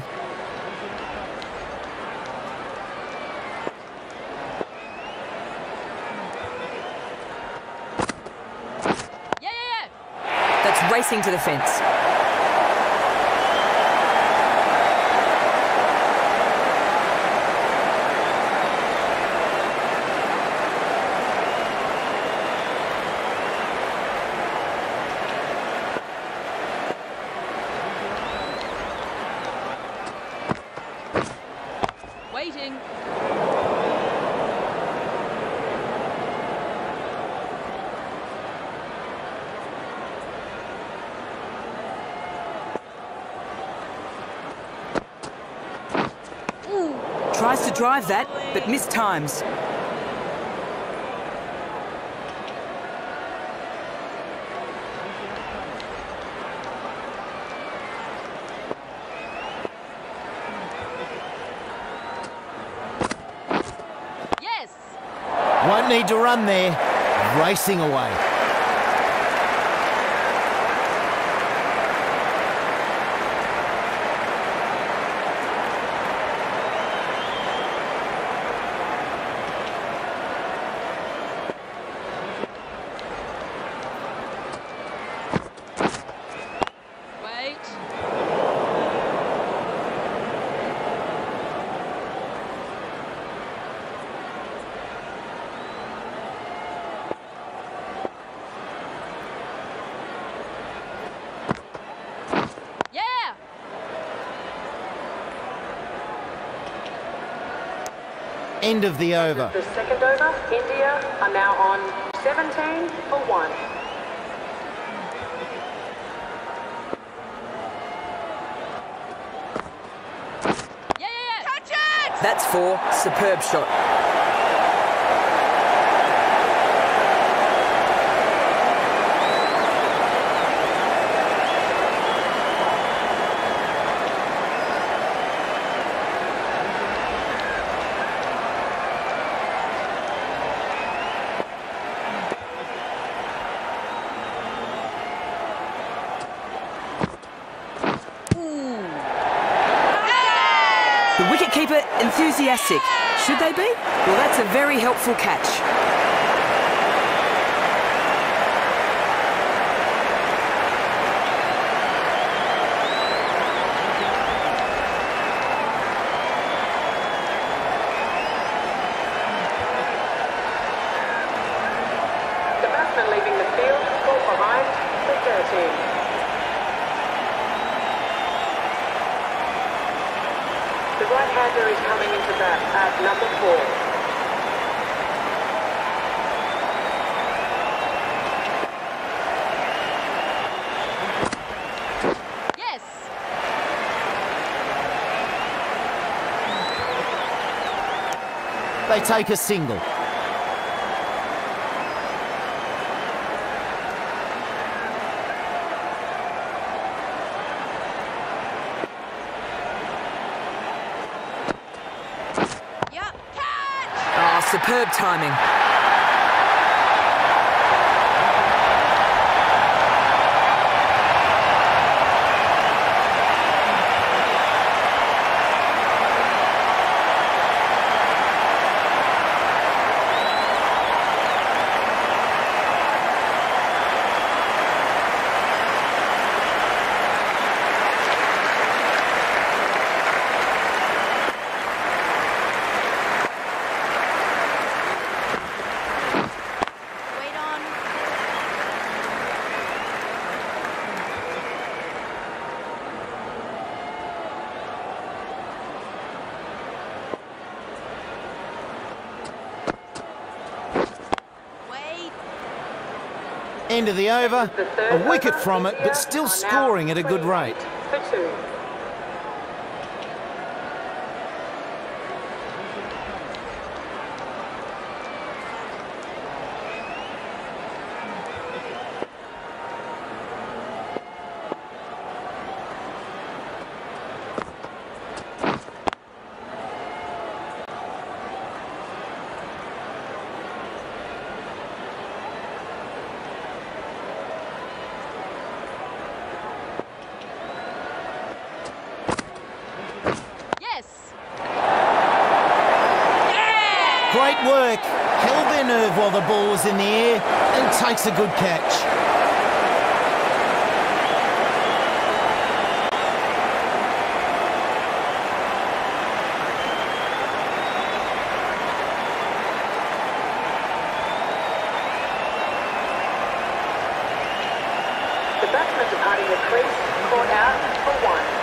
Yeah. That's racing to the fence. Waiting. Tries to drive that, but missed times. Yes. Won't need to run there. Racing away. Wait. Yeah. End of the over. The second over, India are now on 17 for 1. Yeah. Catch it. That's 4. Superb shot. bit enthusiastic. Should they be? Well, that's a very helpful catch. The batsman leaving the field, ball behind, for 13. The right-hander is coming into bat at number 4. Yes. They take a single. Yep. Catch! Oh, superb timing. Wait on. Wait. End of the over. The third A wicket over, from it, India but still are now scoring at a good 28 rate. For 2. Yes. Great work. Held their nerve while the ball was in the air and takes a good catch. The batsman departing the crease, caught out for 1.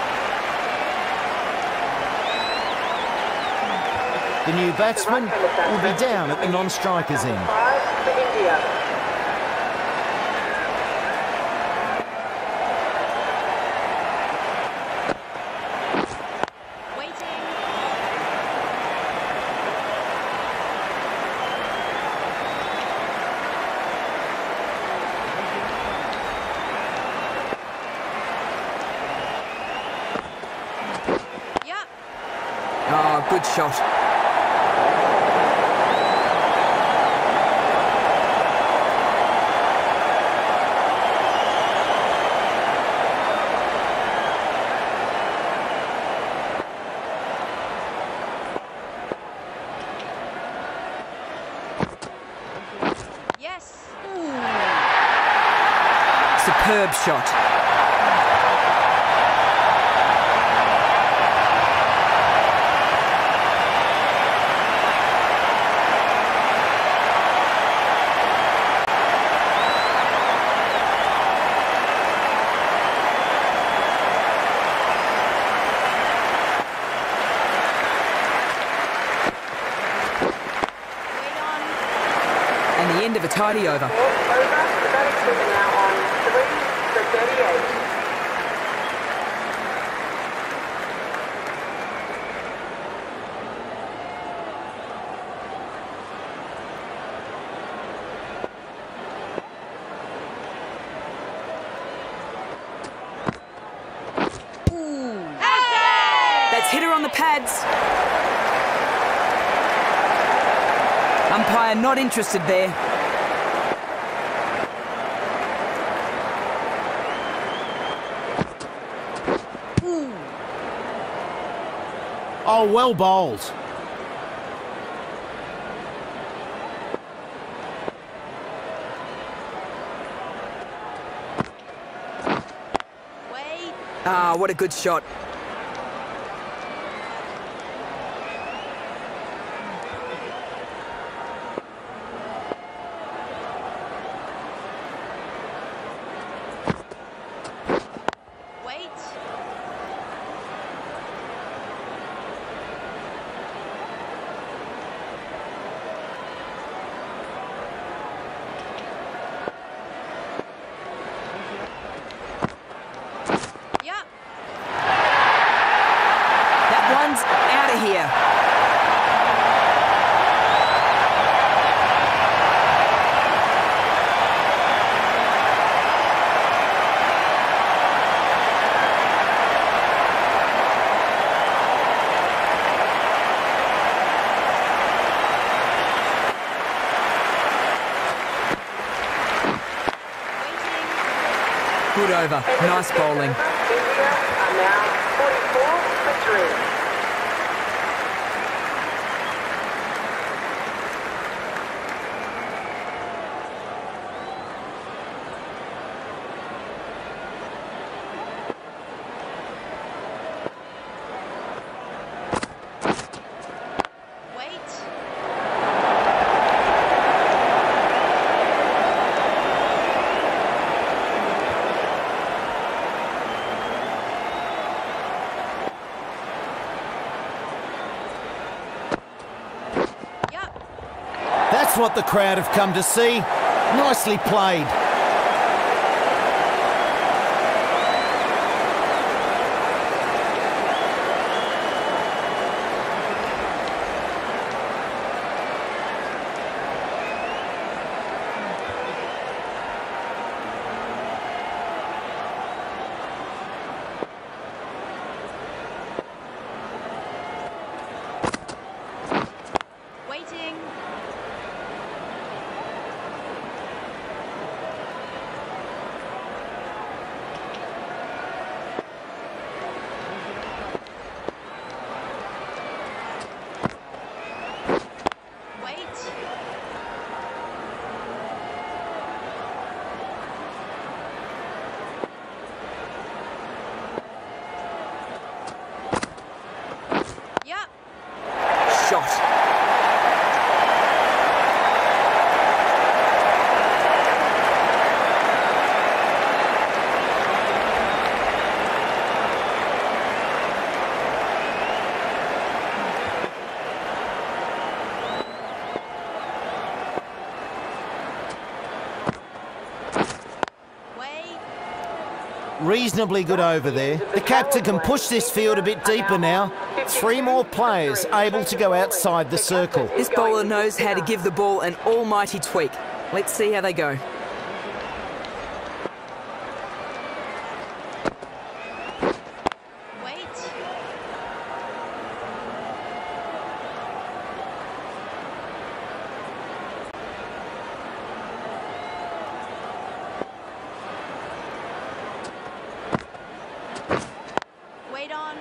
The new batsman will be down at the non-strikers end. 5 for India. Waiting. Yep. Oh, good shot. Yes. Superb shot. Wait on. And the end of a tidy over. Over. The batting score now on 3 for 38. That's hit her on the pads. Umpire not interested there. Oh, well bowled. Wait. Ah, what a good shot. Wait. Yup. That one's out of here. Waiting. Good over. Nice bowling. India are now 44 for 3. Wait. Yup. That's what the crowd have come to see. Nicely played. Waiting. Wait. Yup. Shot. Wait. Reasonably good over there. The captain can push this field a bit deeper now. 3 more players able to go outside the circle. This bowler knows how to give the ball an almighty tweak. Let's see how they go. Wait. Wait on.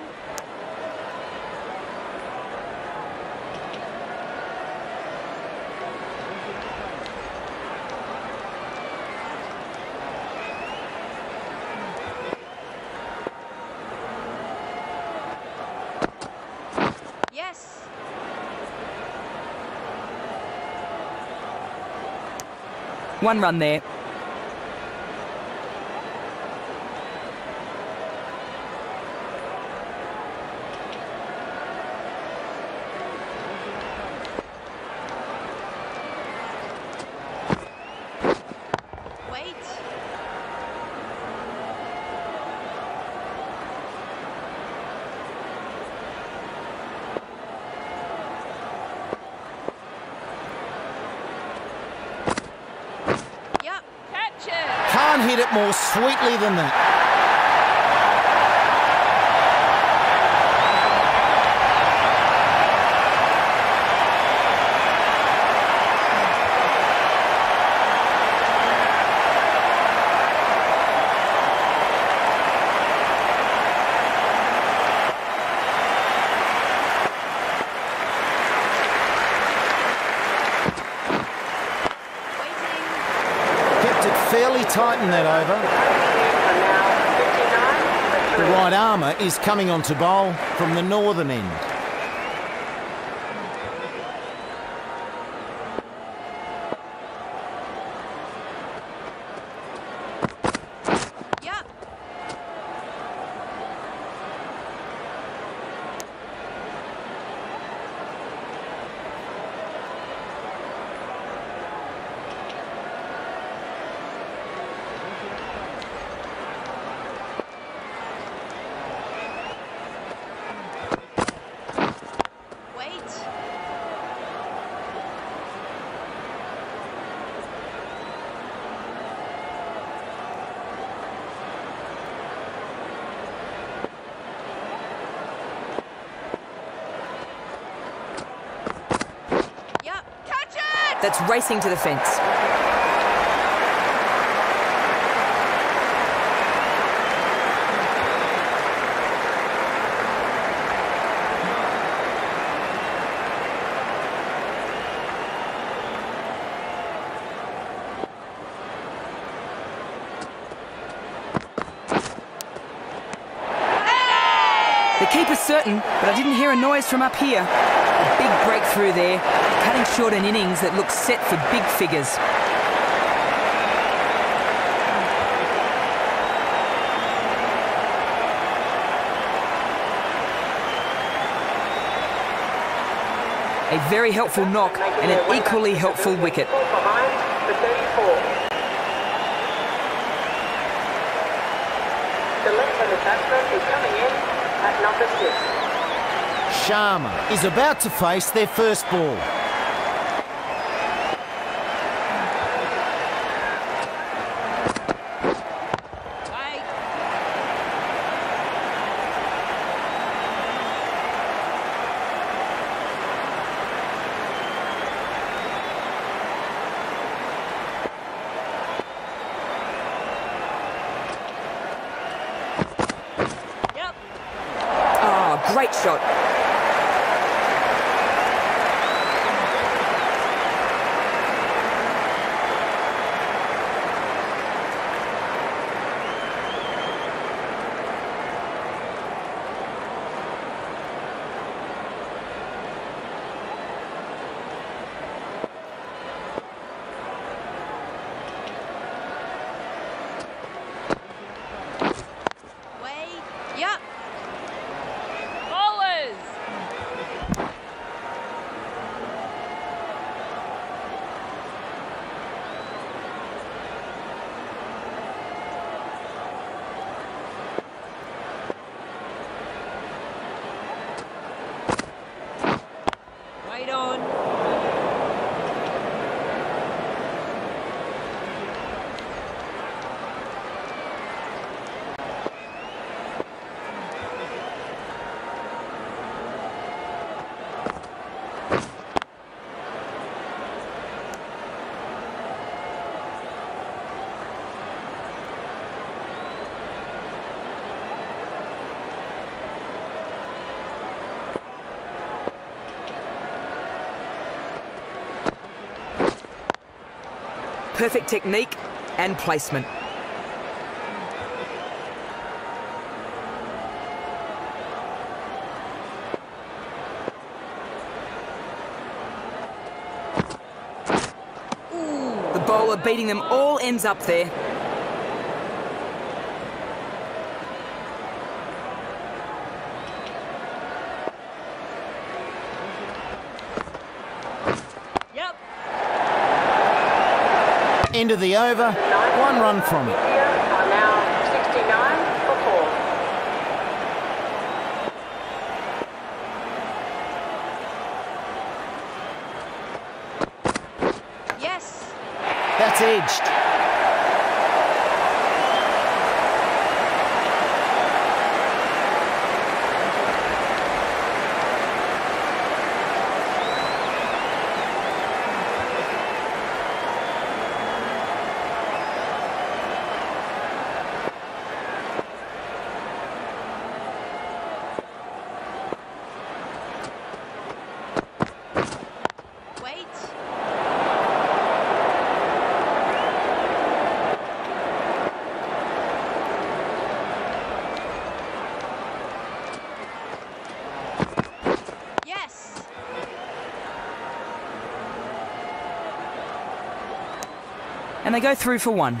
Yes. One run there. Wait. Yup. Catch it. Can't hit it more sweetly than that. fairly tight in that over. Are now 59 for The 3. right armour is coming on to bowl from the northern end. Yep. Wait. Yep. Catch it! That's racing to the fence. The keeper's certain, but I didn't hear a noise from up here. A big breakthrough there, cutting short an innings that looks set for big figures. A very helpful knock and an equally helpful wicket. Behind for 34. The left-handed batsman is coming in at number 6. Sharma is about to face their first ball. Wait. Yep. Oh, great shot. Wait. Yep. Bowlers. Wait on. Perfect technique and placement. The bowler beating them all ends up there. Yep. End of the over, 1 run from it. India are now 69 for 4. Yes. That's edged. Wait. And they go through for one.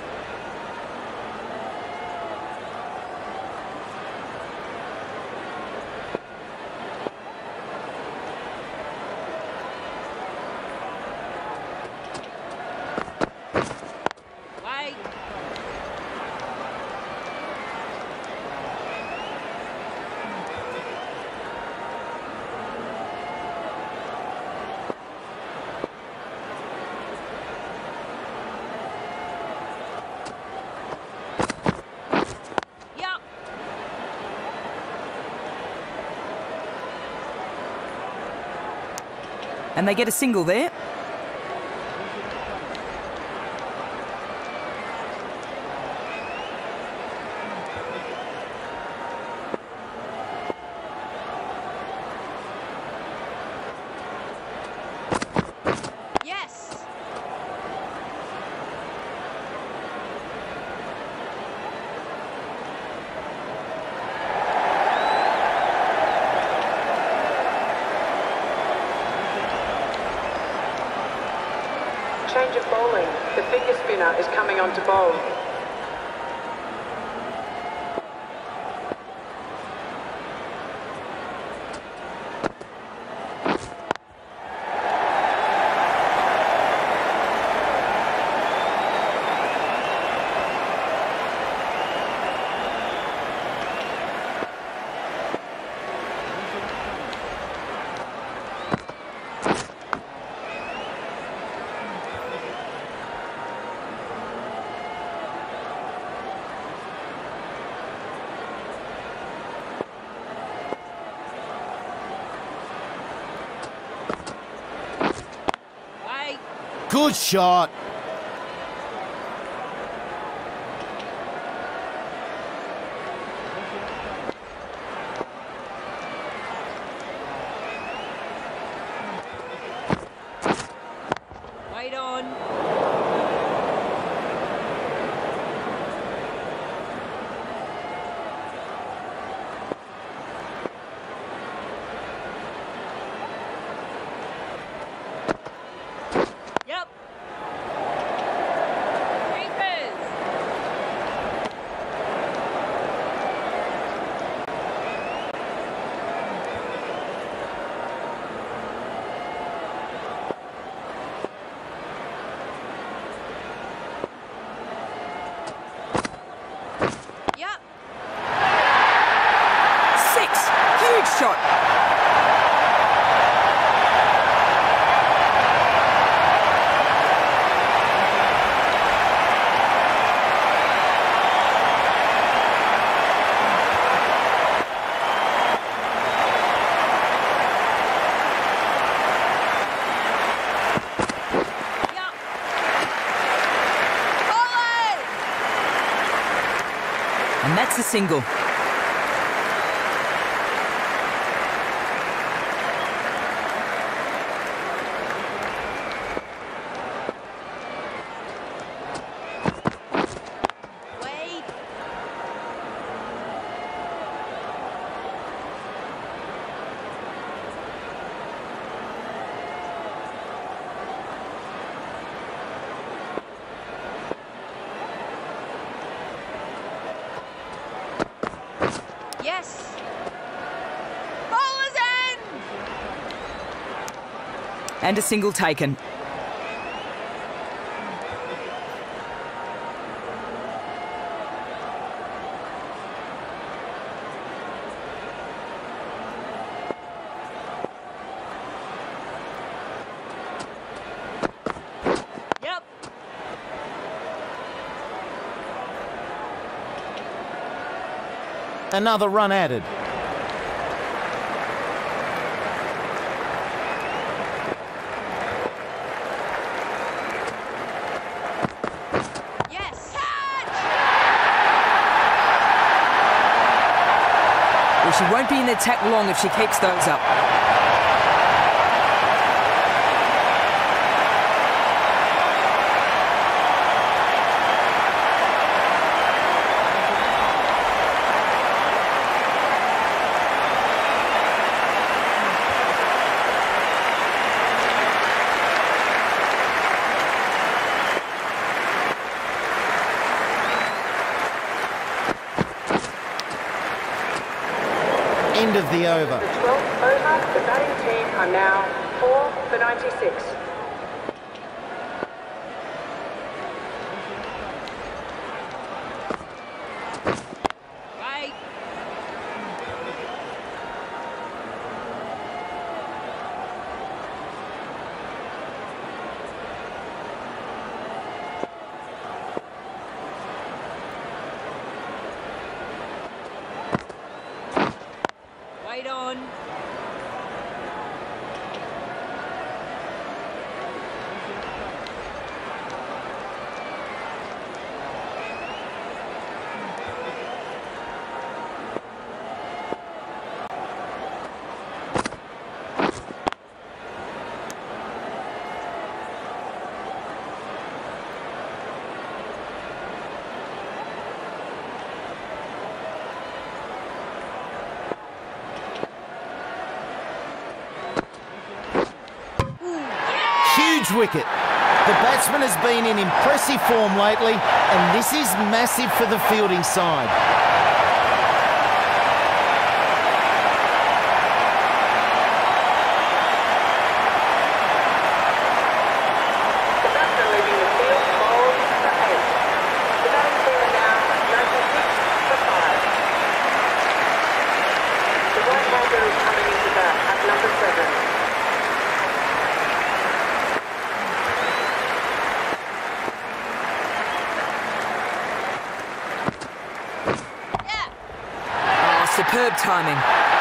Wait. Yep. And they get a single there. Yes. Change of bowling. The finger spinner is coming on to bowl. Wait. Good shot. Wait on. Yep. Keepers. Yep. 6. Huge shot. Yep. Bowling. And that's a single. Wait. Yes. Bowler's end. And a single taken. Yep. Another run added. Yes. Catch. Well, she won't be in attack long if she keeps those up. end of the over. The 12th over, the batting team are now 4 for 96. Right. Wait on. Huge wicket. The batsman has been in impressive form lately, and this is massive for the fielding side. The batsman leaving the field bowls for 8. The batting team are now 96 for 5. The right-hander is coming into bat at number 7. Superb timing.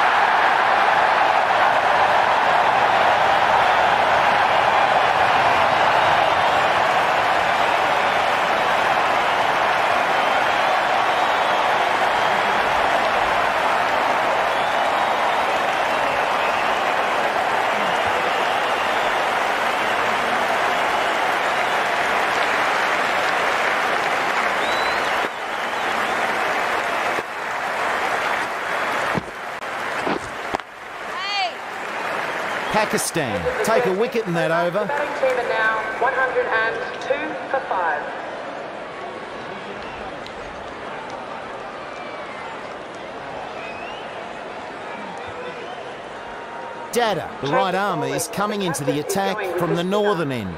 Pakistan take a wicket in that The over. batting team are now 102 for 5. Dada, the right arm, is coming into the attack from the northern end.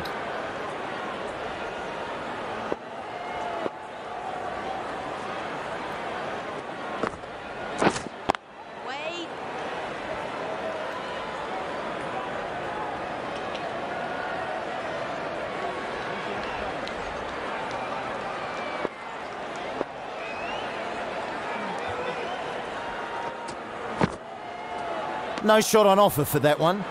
Wait. No shot on offer for that one.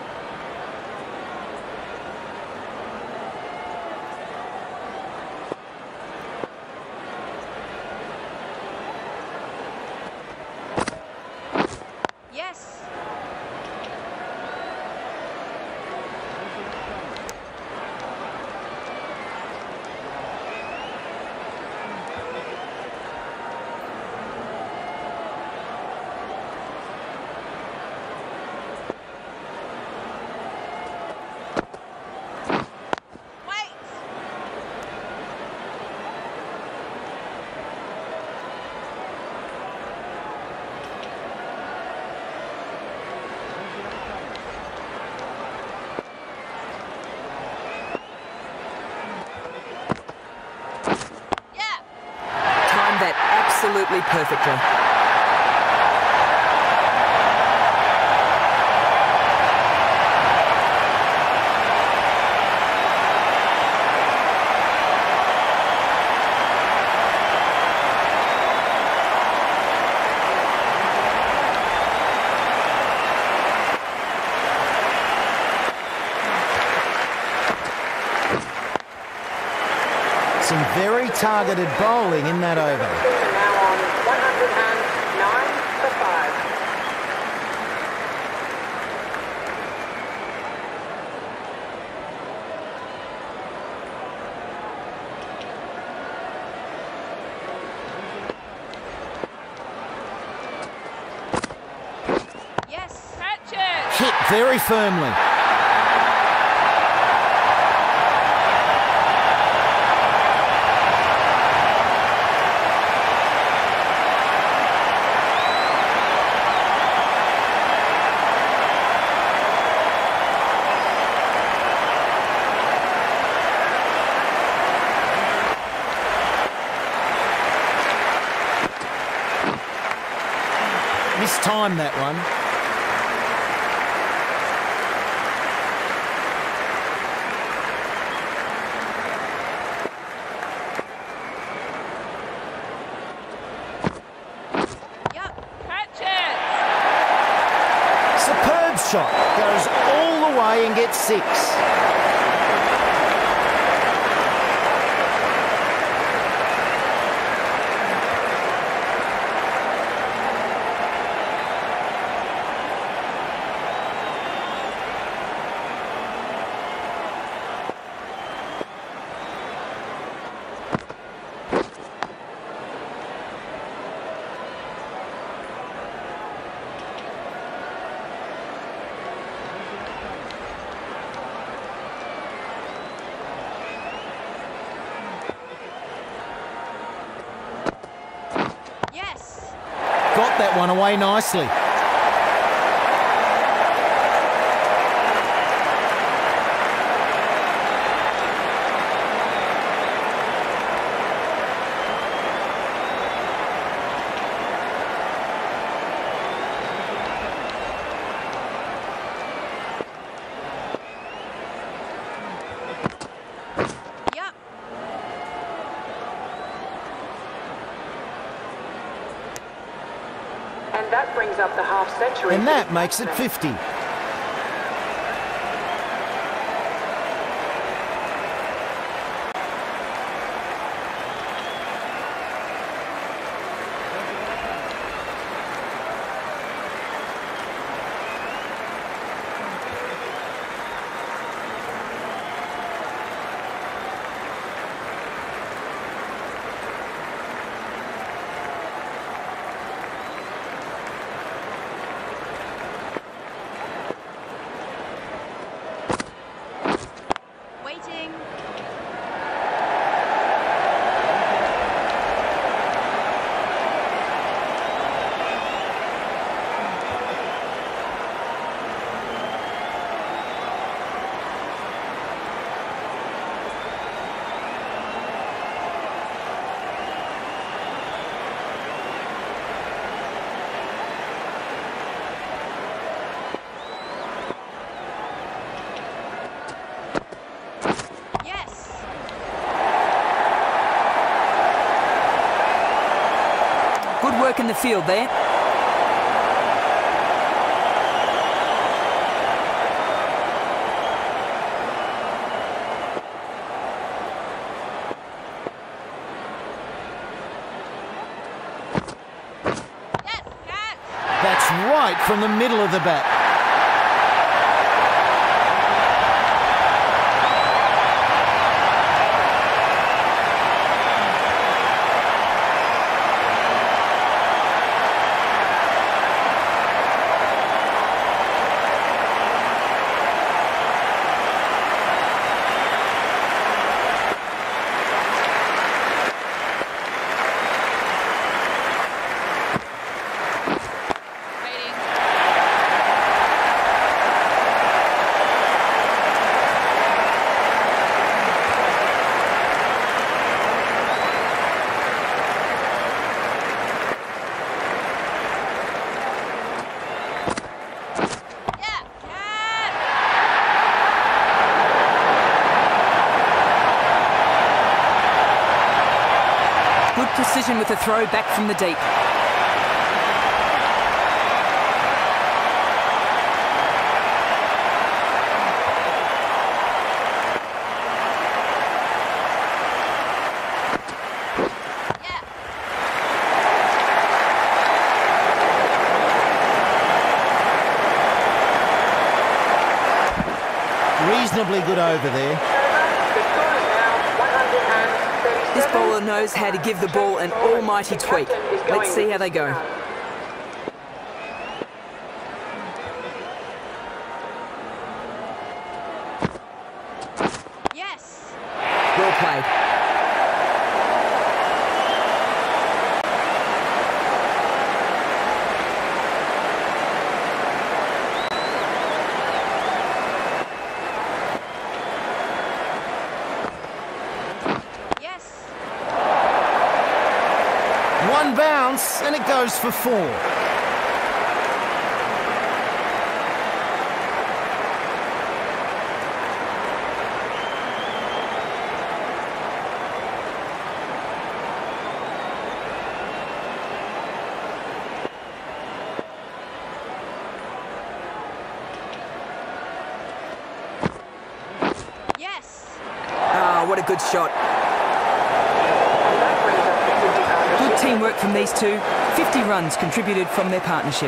Yes. Wait. Yeah. Timed that absolutely perfectly. Some very targeted bowling in that over. Team are now on 109 for 5. Yes. Catch it. Hit very firmly. time, that one. Yep. Catch it. Superb shot. Goes all the way and gets 6. Yes. Got that one away nicely. Yep. And that brings up the half century. And that makes it 50. Waiting. Yes. Good work in the field there. Yes. Catch. That's right from the middle of the bat. Waiting. Yeah. Catch. Good precision with the throw back from the deep. Yeah. Reasonably good over there. The score is now 137. This bowler knows how to give the ball an almighty tweak. Let's see how they go. Yes. Well played. Yes. One bounce and it goes for 4. good shot. And that brings us to 50 partnership. Good teamwork from these two. 50 runs contributed from their partnership.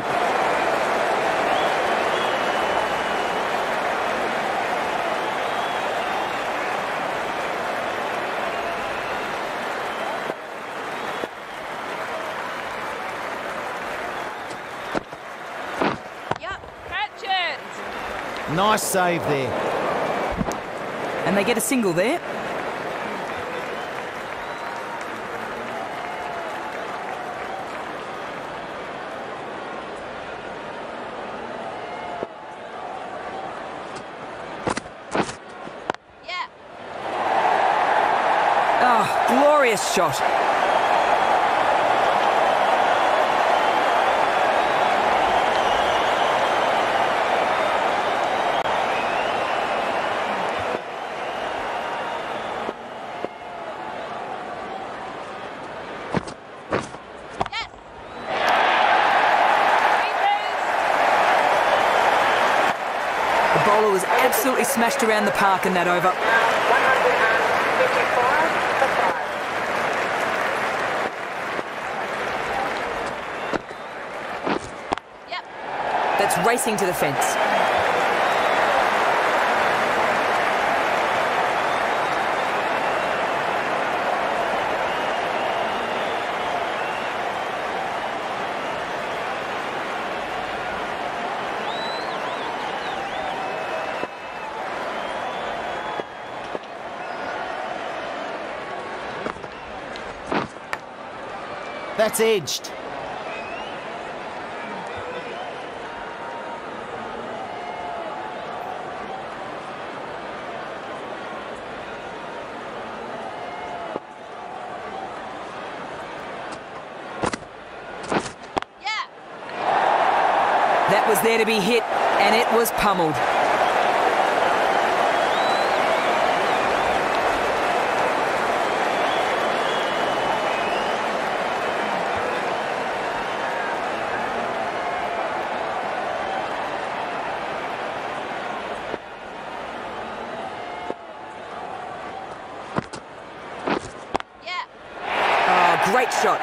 Yep, catch it. Nice save there. And they get a single there. Yeah. Oh, glorious shot. Yes. Reboot. The bowler was absolutely smashed around the park in that over. Now 155 for 5. Yep. That's racing to the fence. That's edged. Yeah. That was there to be hit, and it was pummeled. Yeah. Oh, great shot.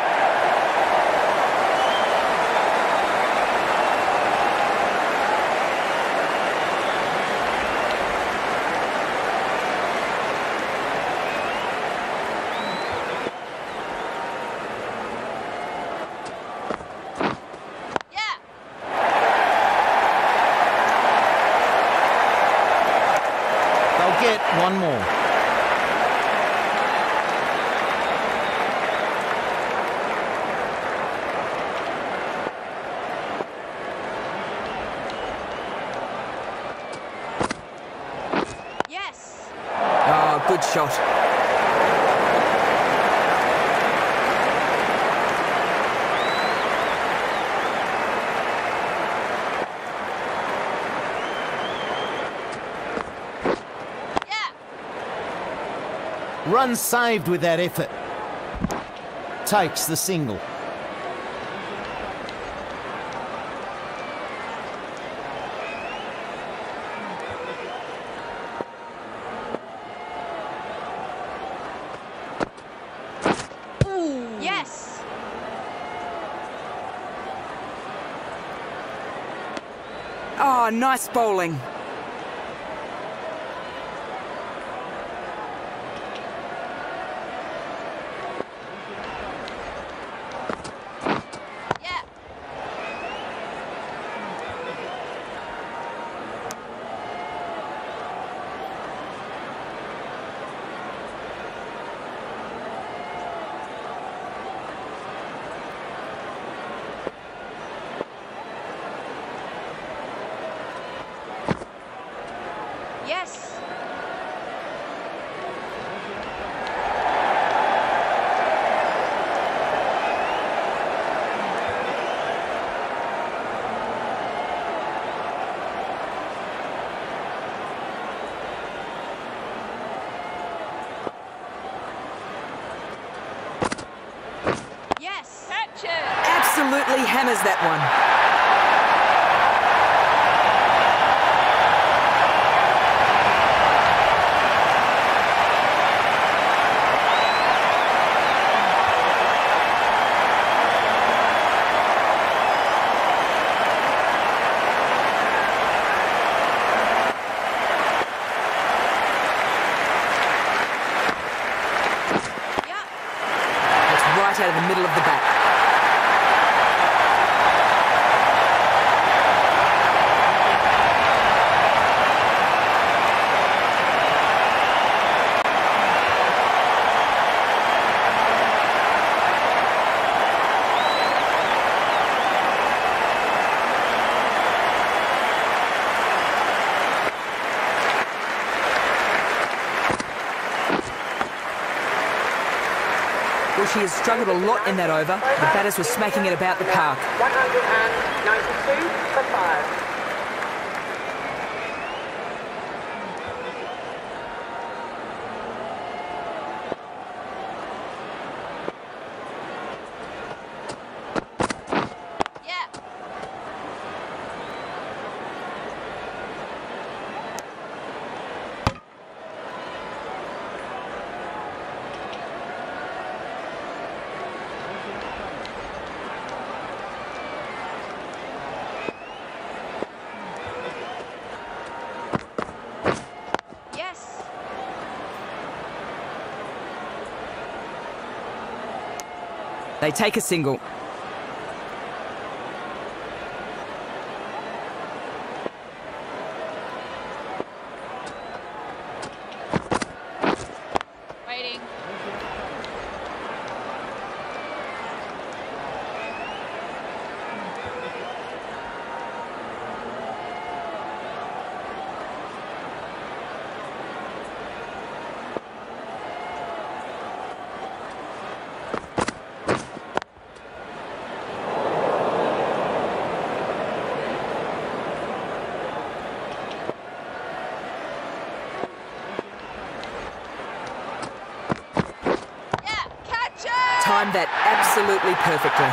Yeah. They'll get one more. Yes. Oh, good shot. Yeah. Run saved with that effort. Takes the single. Yes. Oh, nice bowling. Yeah. Yes. Yes. Catch it. Absolutely hammers that one. out of the middle of the bat. Well, she has struggled a lot in that over. The batters were smacking it about the park. 192 for 5. Yeah. Yes. They take a single. Waiting. Yeah. Catch it! Timed that absolutely perfectly.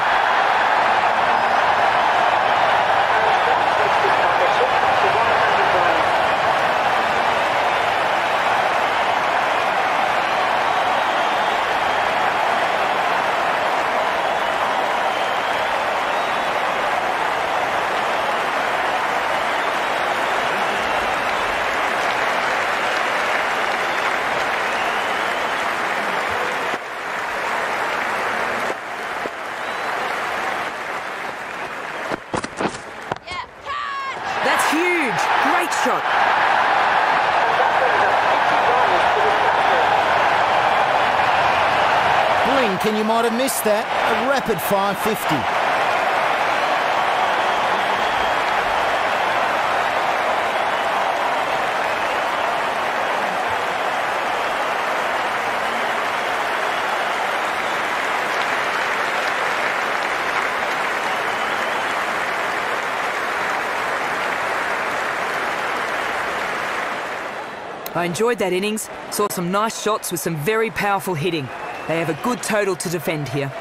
Yeah. Catch! That's huge. Great shot. Blink and you might have missed that. A rapid 550. I enjoyed that innings. Saw some nice shots with some very powerful hitting. They have a good total to defend here.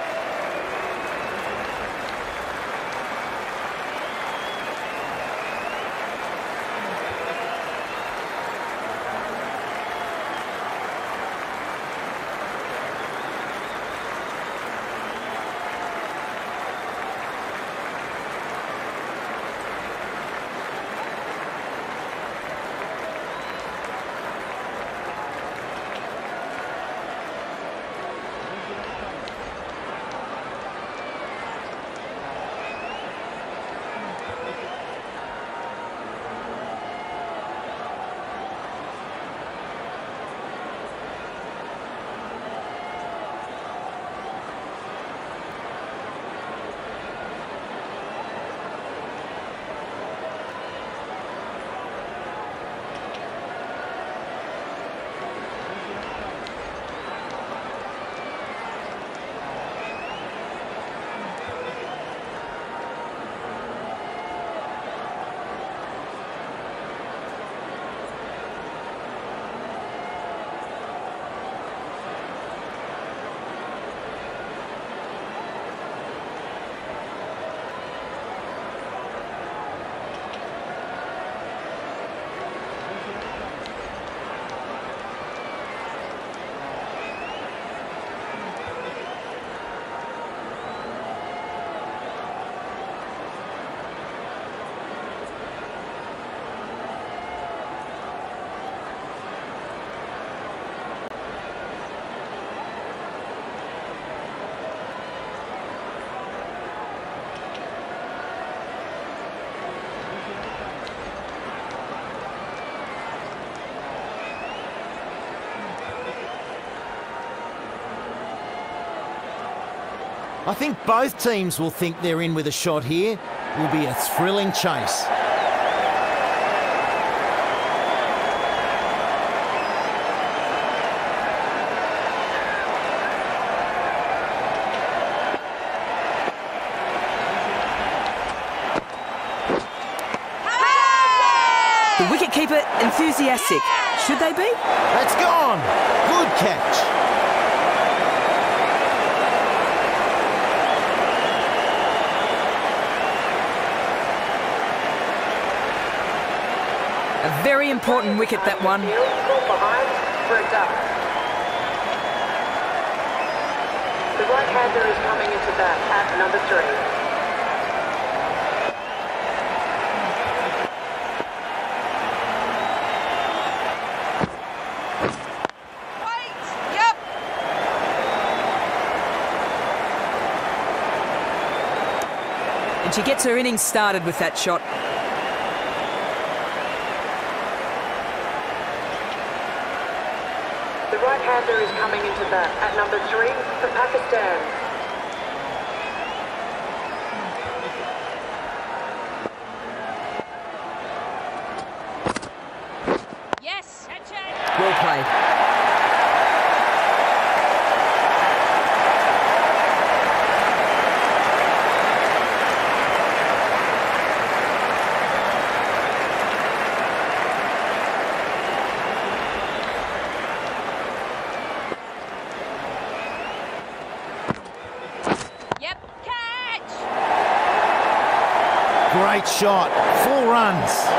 I think both teams will think they're in with a shot here. It will be a thrilling chase. The wicketkeeper enthusiastic. Should they be? That's gone. Good catch. A very important wicket, that one. Field, call behind for a duck. The right-hander is coming into bat at number 3. Yep. And she gets her innings started with that shot. The right-hander is coming into bat at number 3 for Pakistan. Yes. Catch it. Well played. Yep. Catch. Great shot. 4 runs.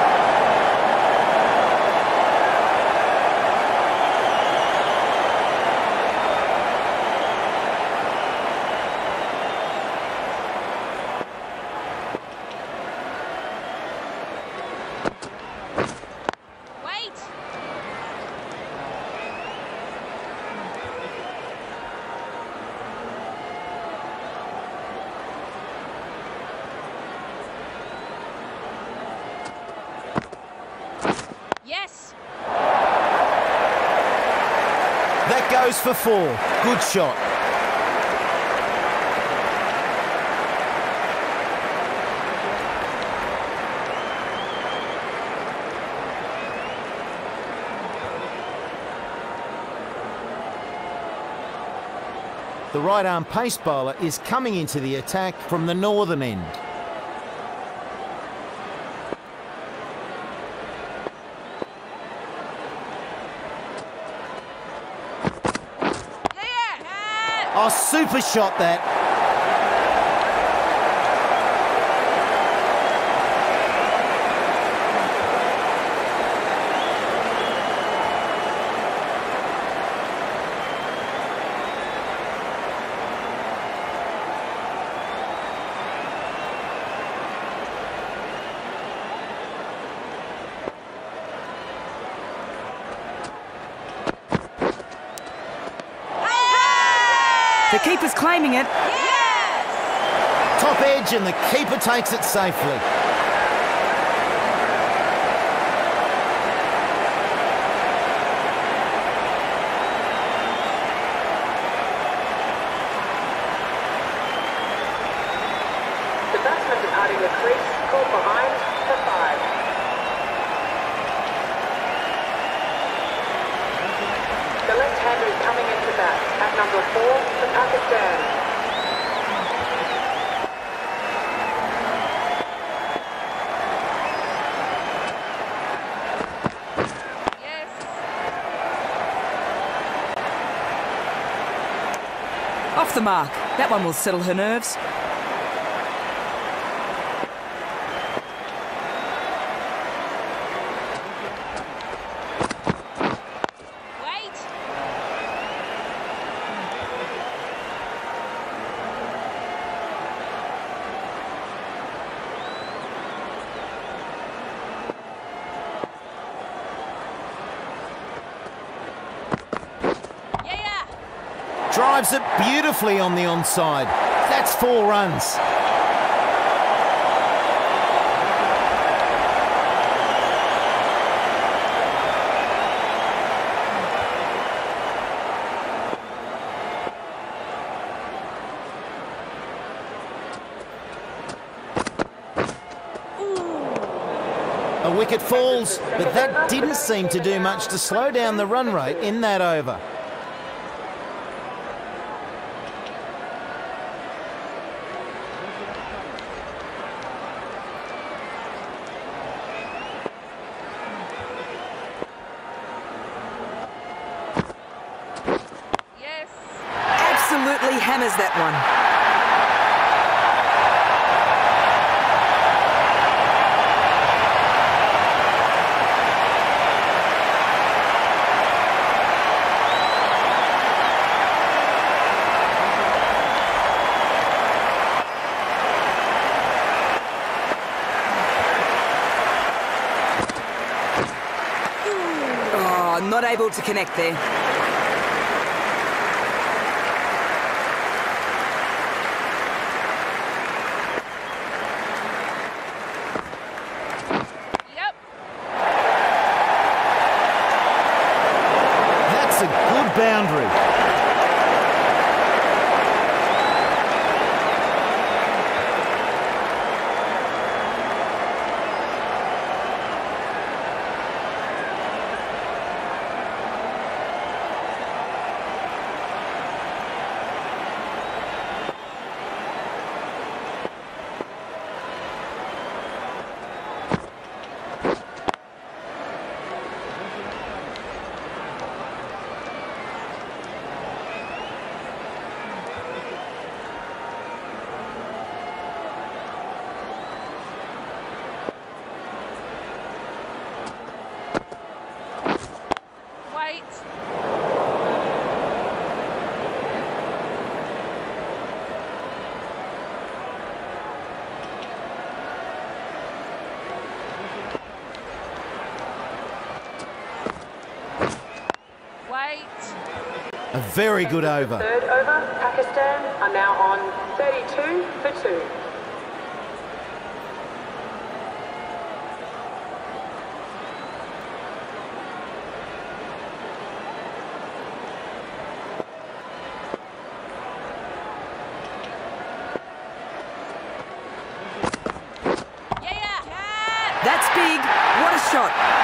Wait. Yes. That goes for 4. Good shot. The right-arm pace bowler is coming into the attack from the northern end. Yeah. Oh, super shot that. The keeper's claiming it. Yes. Top edge and the keeper takes it safely. The batsman departing the crease, called behind for 5. The left-hander is coming into bat at number 4 for Pakistan. Yes. Off the mark. That one will settle her nerves. Wait. Yeah. Drives it beautifully on the onside. That's 4 runs. wicket falls, but that didn't seem to do much to slow down the run rate in that over. Yes. Absolutely hammers that one. Not able to connect there. Yep. That's a good boundary. Wait. Wait. A very good over. Third over, Pakistan are now on 32 for 2. Yeah. That's big. What a shot.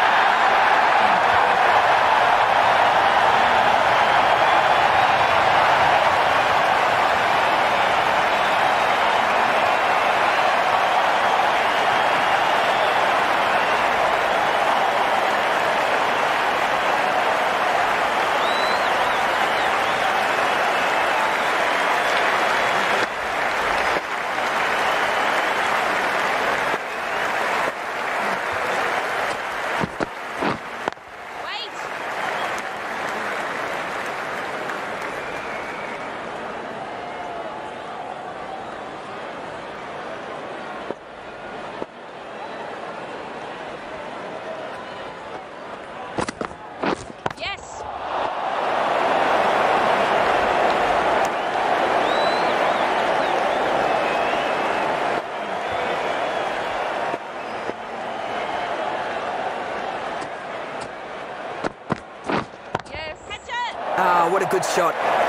Ah, what a good shot.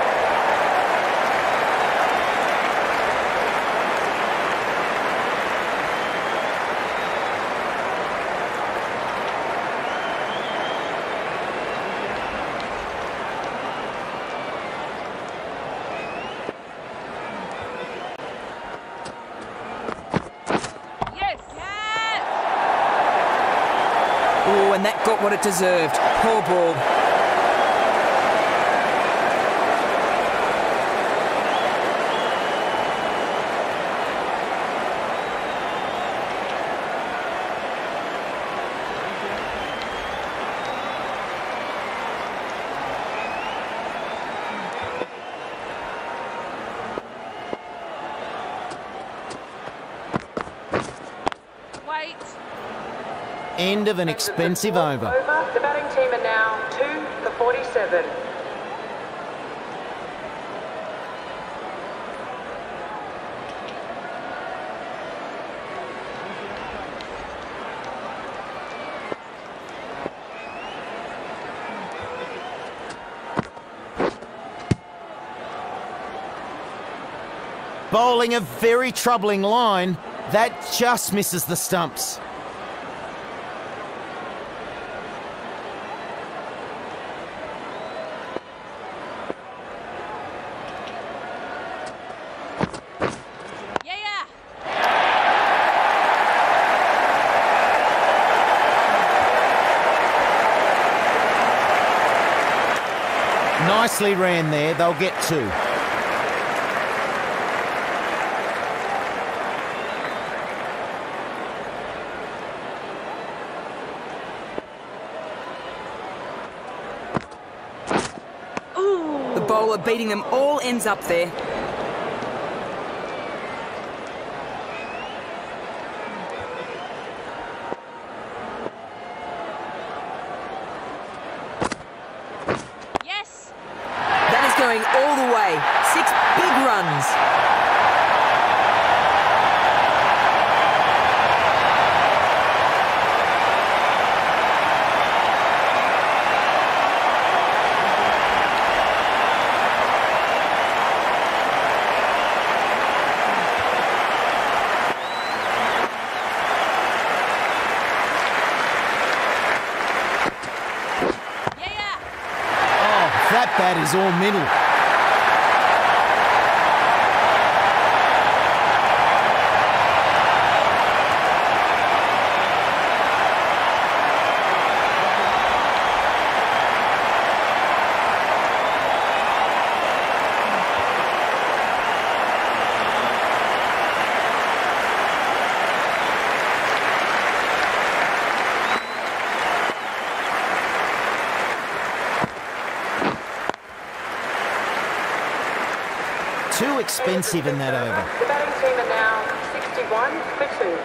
Oh, and that got what it deserved. Poor ball. End of an expensive over. The batting team are now 2 for 47. Bowling a very troubling line. That just misses the stumps. Nicely ran there. They'll get 2. The bowler beating them all ends up there. Yes. That is going all the way. 6 big runs. Yeah. Oh, that bat is all middle. Too expensive in that over. The batting team are now 61 for 2.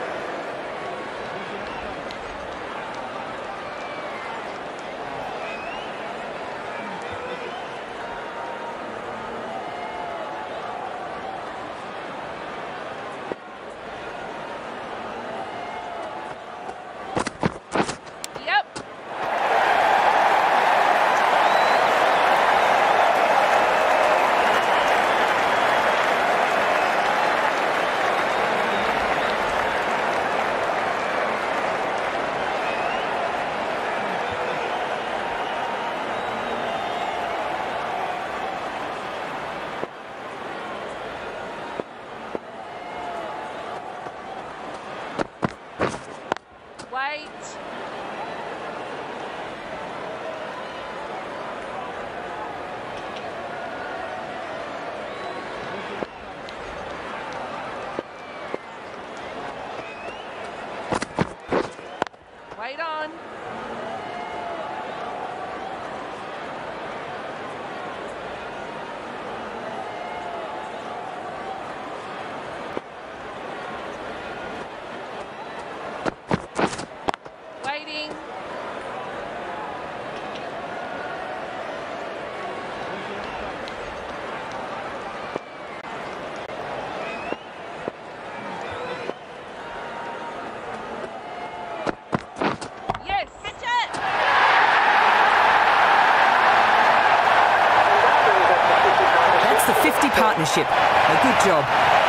Yep. Wait. Wait on. Waiting. Yes. Catch it. That's the 50 partnership. A good job.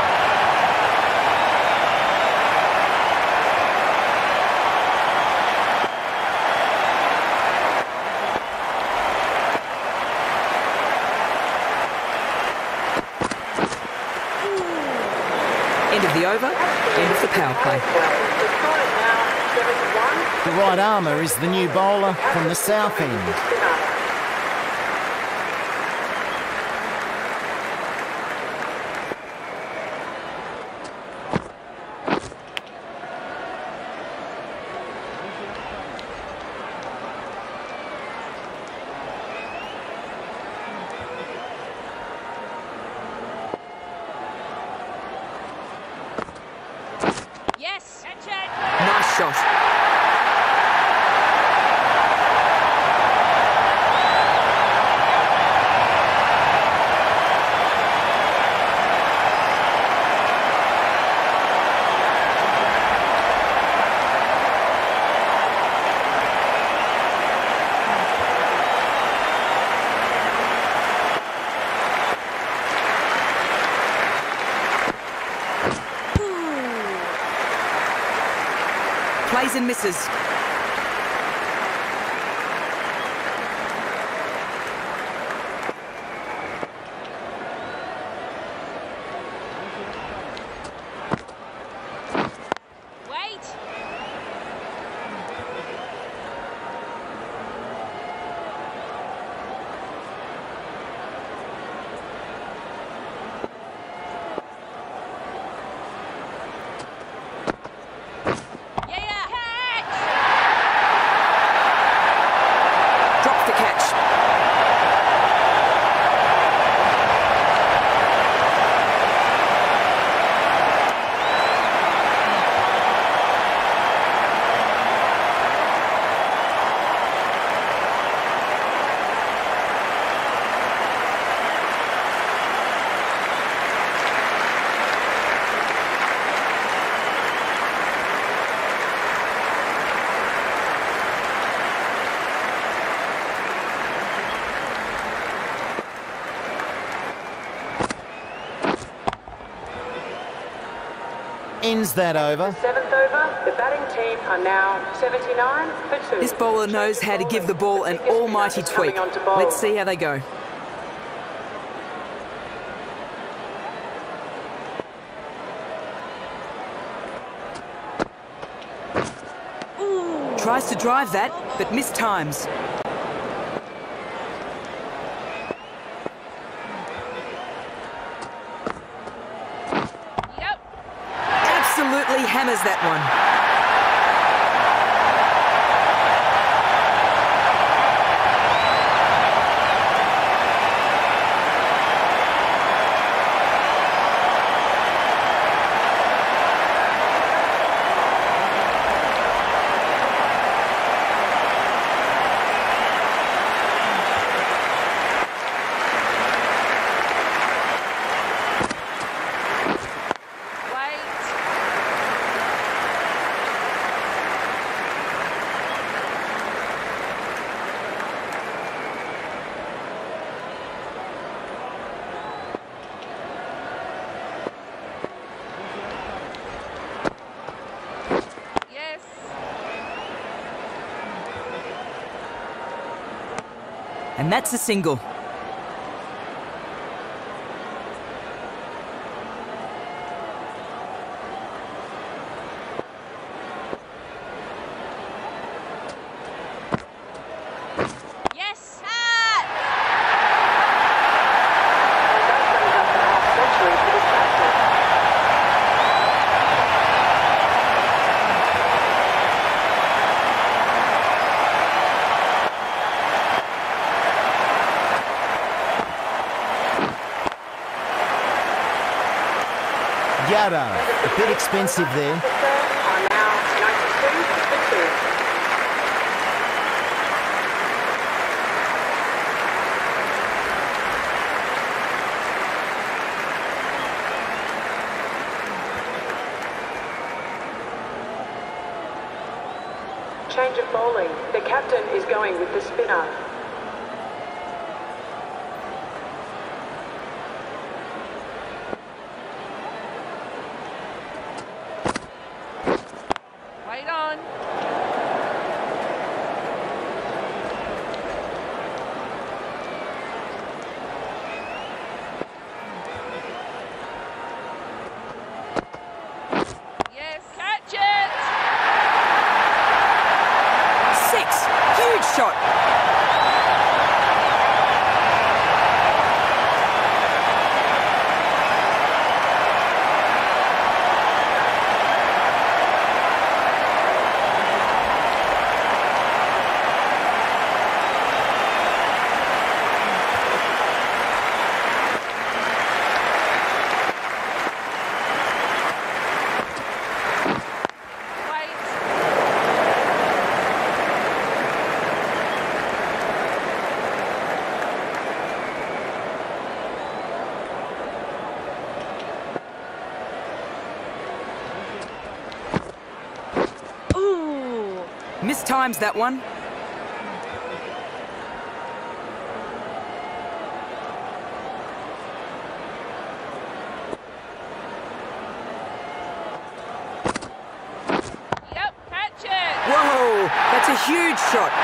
End of the over, end of the power play. The score is now 71. The right armour is the new bowler from the south end. Spinner. Yes. Catch it. Nice shot. Plays and misses. Wait. ends that over. Seventh over, the batting team are now 79 for 2. This bowler knows how to give the ball an almighty tweak. Let's see how they go. Tries to drive that, but mistimes. Yep. Absolutely hammers that one. And that's a single. Yes. Yada, a bit expensive there. Are now 92 for 2. Change of bowling. The captain is going with the spinner. Wait on. Yes. Catch it. 6. Huge shot. Wait. Ooh. Mistimes that one. Yep. Catch it. Whoa, that's a huge shot.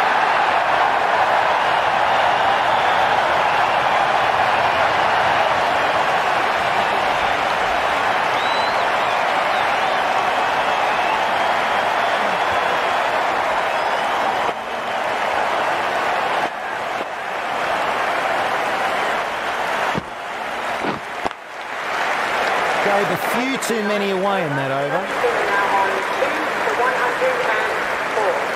Gave a few too many away in that over. They are now on 2 for 104.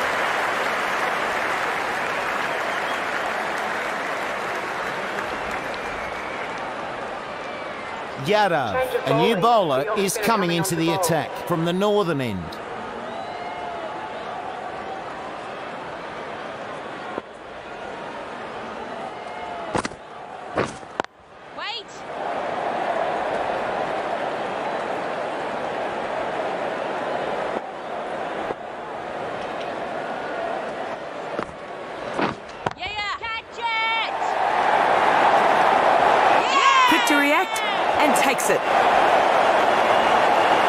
Yada, a new bowler is coming into the attack from the northern end. Wait. Yeah. Catch it. Yeah. Quick to react and takes it.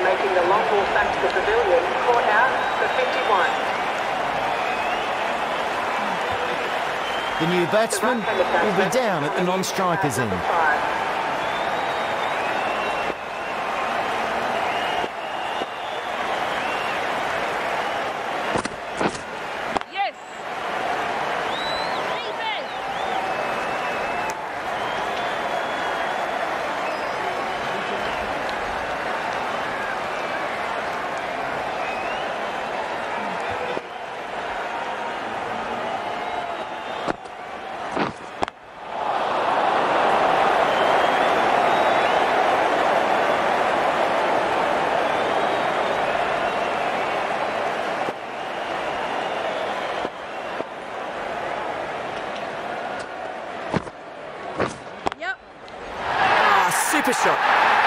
making the long ball back to the pavilion, caught out for 51. The new batsman will be down at the non-striker's end. Number 5. Yes. Defense. Yep. Ah, super shot.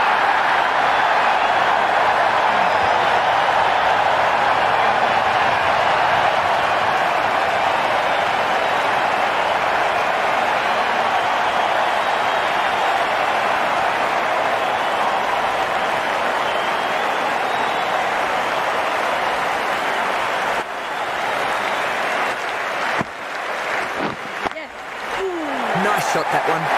Yes. Nice shot, that one.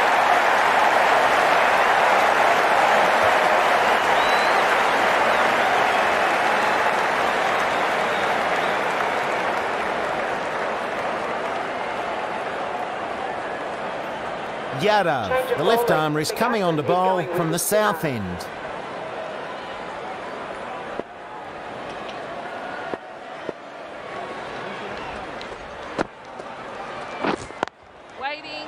Yadav, the left armer, is coming on to bowl from the south end. Waiting.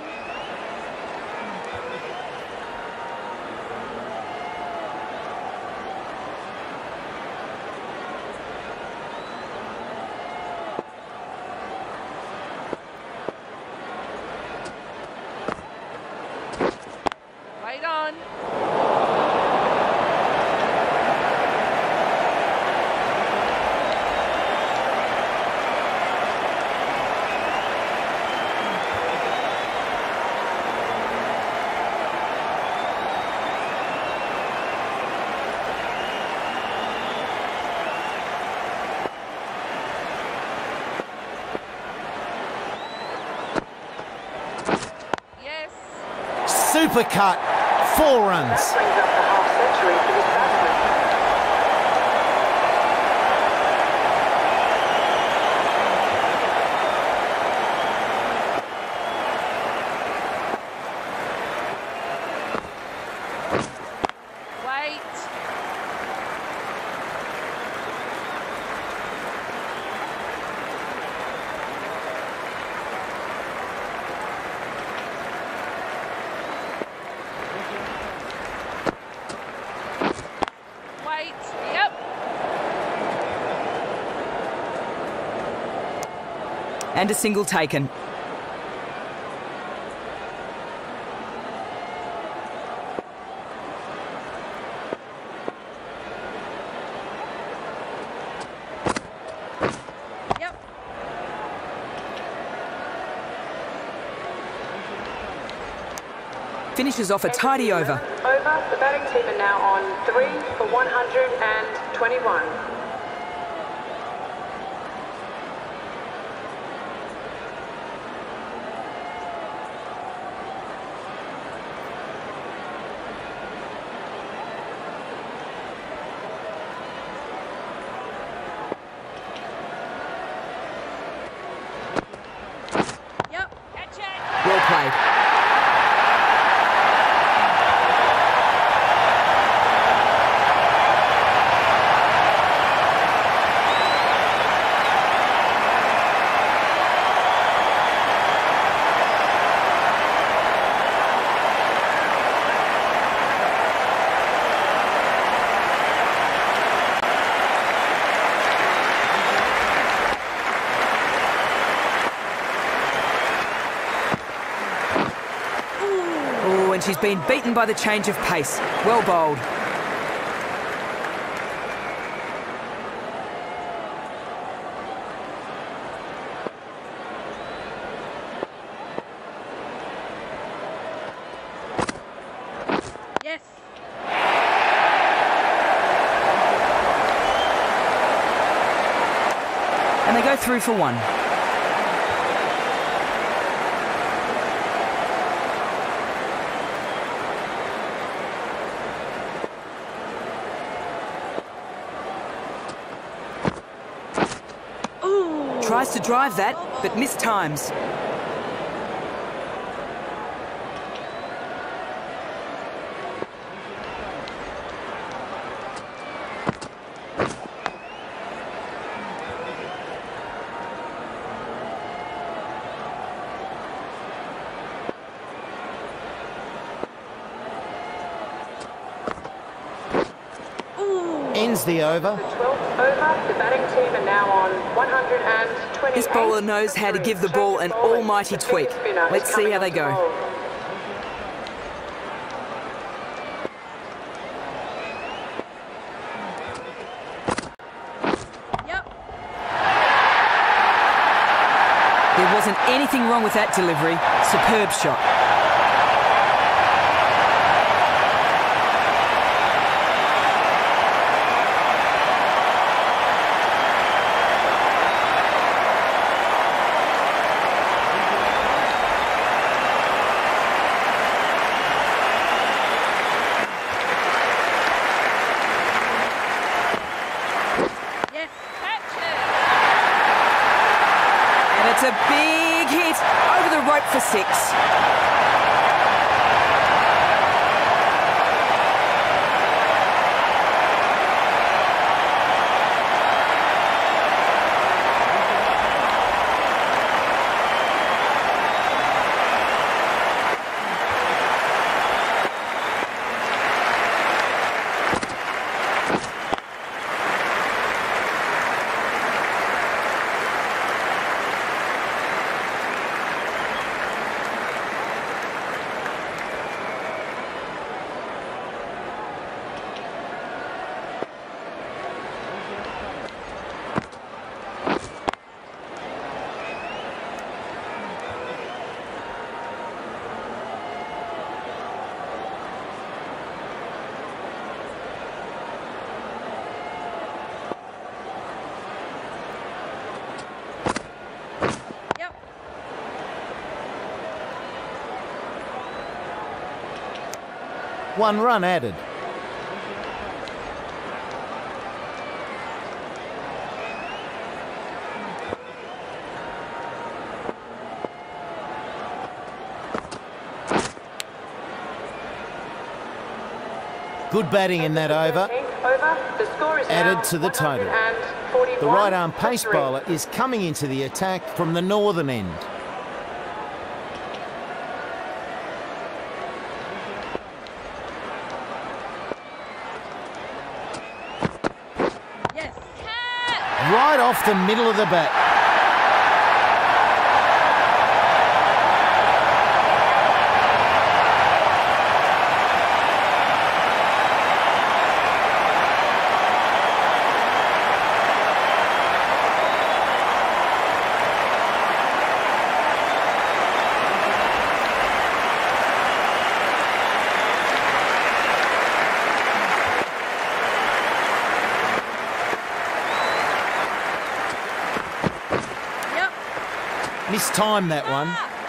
Wait on. Yes. Super cut, 4 runs. That brings up the half century for this batsman. Wait. Wait. Yep. And a single taken. Yep. Finishes off a tidy over. Over. The batting team are now on 3 for 121. Yep. Catch it. Well played. Oh, and she's been beaten by the change of pace. Well bowled. Yes. and they go through for one. Tries to drive that, but mistimes. Ends the over. The 12th over, the batting team are now on 128. This bowler knows how to give the ball an almighty tweak. Let's see how they go. Yep. There wasn't anything wrong with that delivery. Superb shot. Yes. Catch it. And it's a big hit over the rope for 6. Yep. One run added. Good batting in that over. Added to the total. The right arm pace bowler is coming into the attack from the northern end. Yes. Right off the middle of the bat. Yep. Mistimed that one.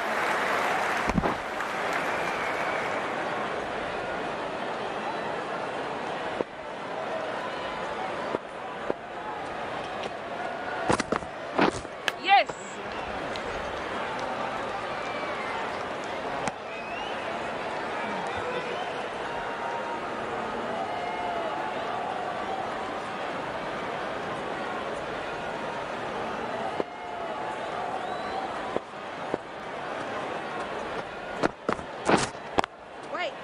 Yes. Wait.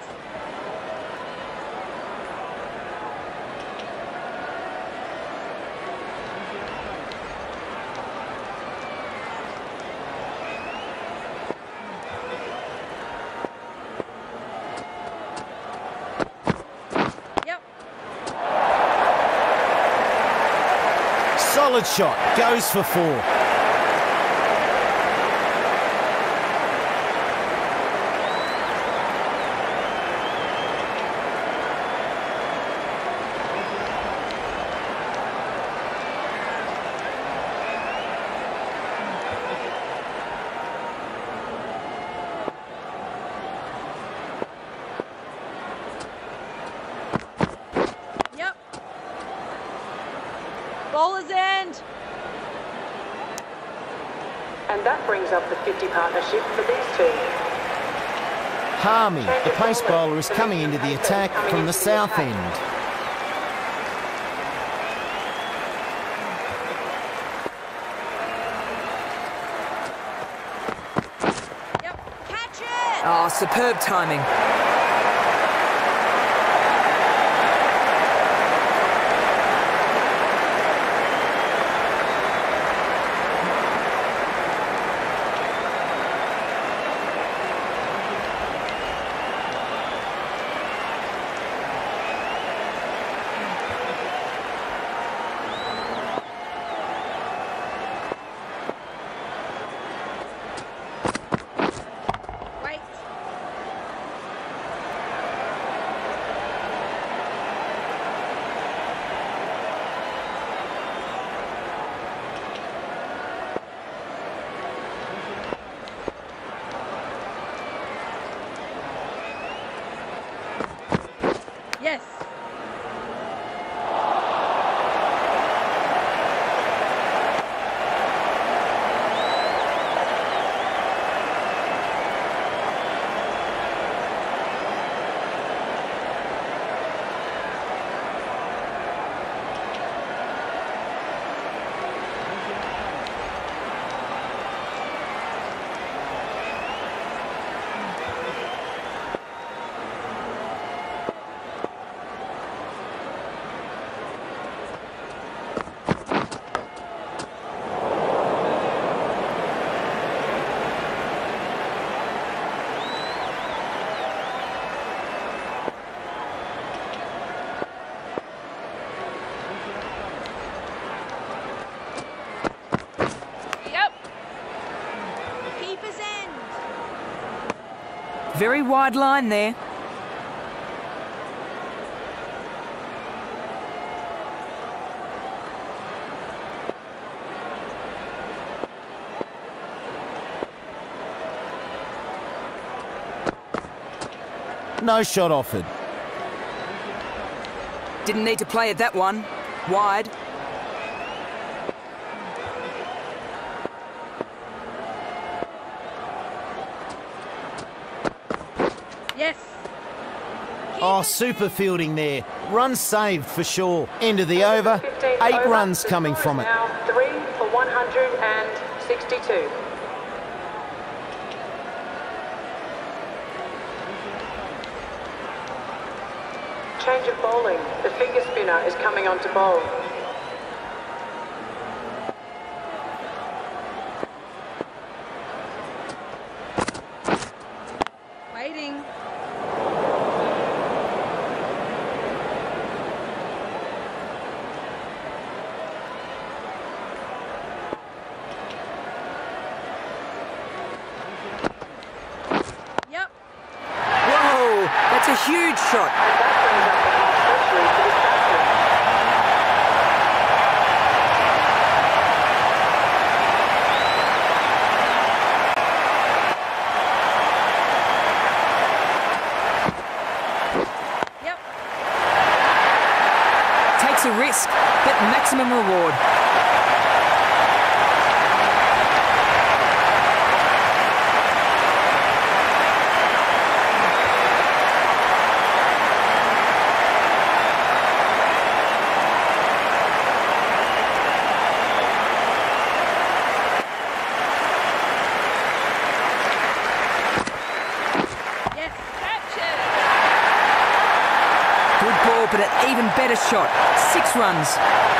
Yep. Solid shot. Goes for 4. And that brings up the 50 partnership for these two. Harmy, the pace bowler, is coming into the attack from the south end. Yep. Catch it! Oh, superb timing. Wait. Yes. Yep. Keeper's end. Very wide line there. No shot offered. Didn't need to play at that one. Wide. Yes. Oh, super fielding there. Run saved for sure. End of the over. 15 8 over. runs The coming score from is it. Now 3 for 162. Change of bowling. The finger spinner is coming on to bowl. Waiting. Yep. Whoa, that's a huge shot. That brings up the half century for this batsman. Yep. Takes a risk, but maximum reward. Yes. Catch it. Good ball, but an even better shot. 6 runs.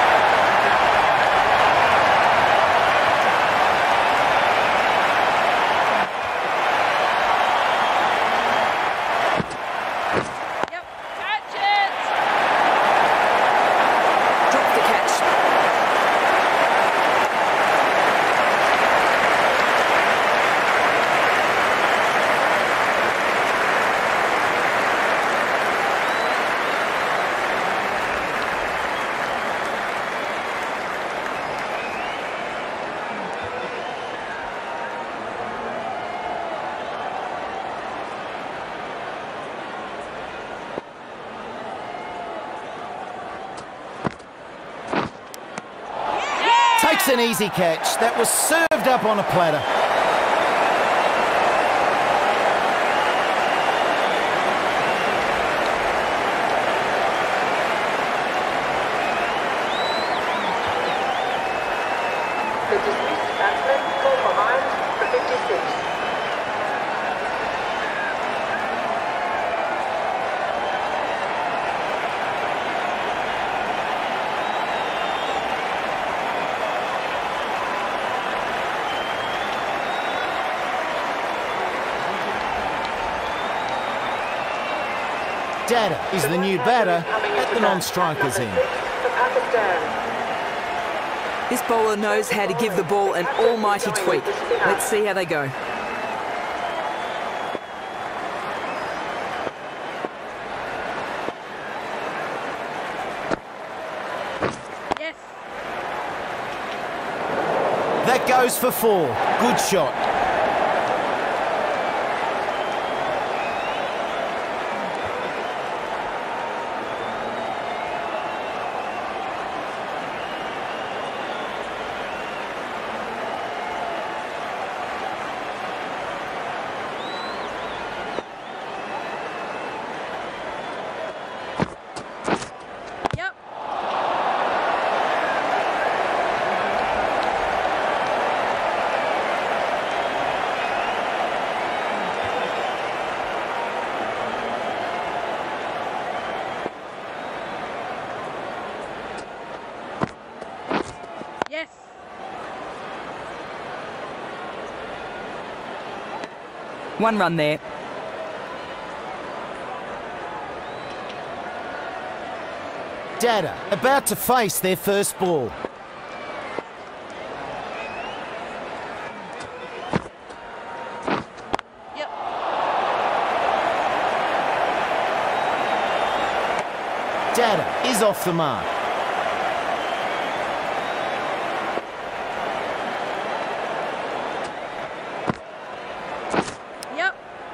Yep. Catch it. Drop the catch. Takes an easy catch. That was served up on a platter. The dismissed batsman called behind for 56. Data is the new batter at the non-strikers end. For Pakistan. This bowler knows how to give the ball an almighty tweak. Let's see how they go. Yes. That goes for 4. Good shot. Yep. Yes. One run there. Data about to face their first ball. Yep. Data is off the mark. Yep.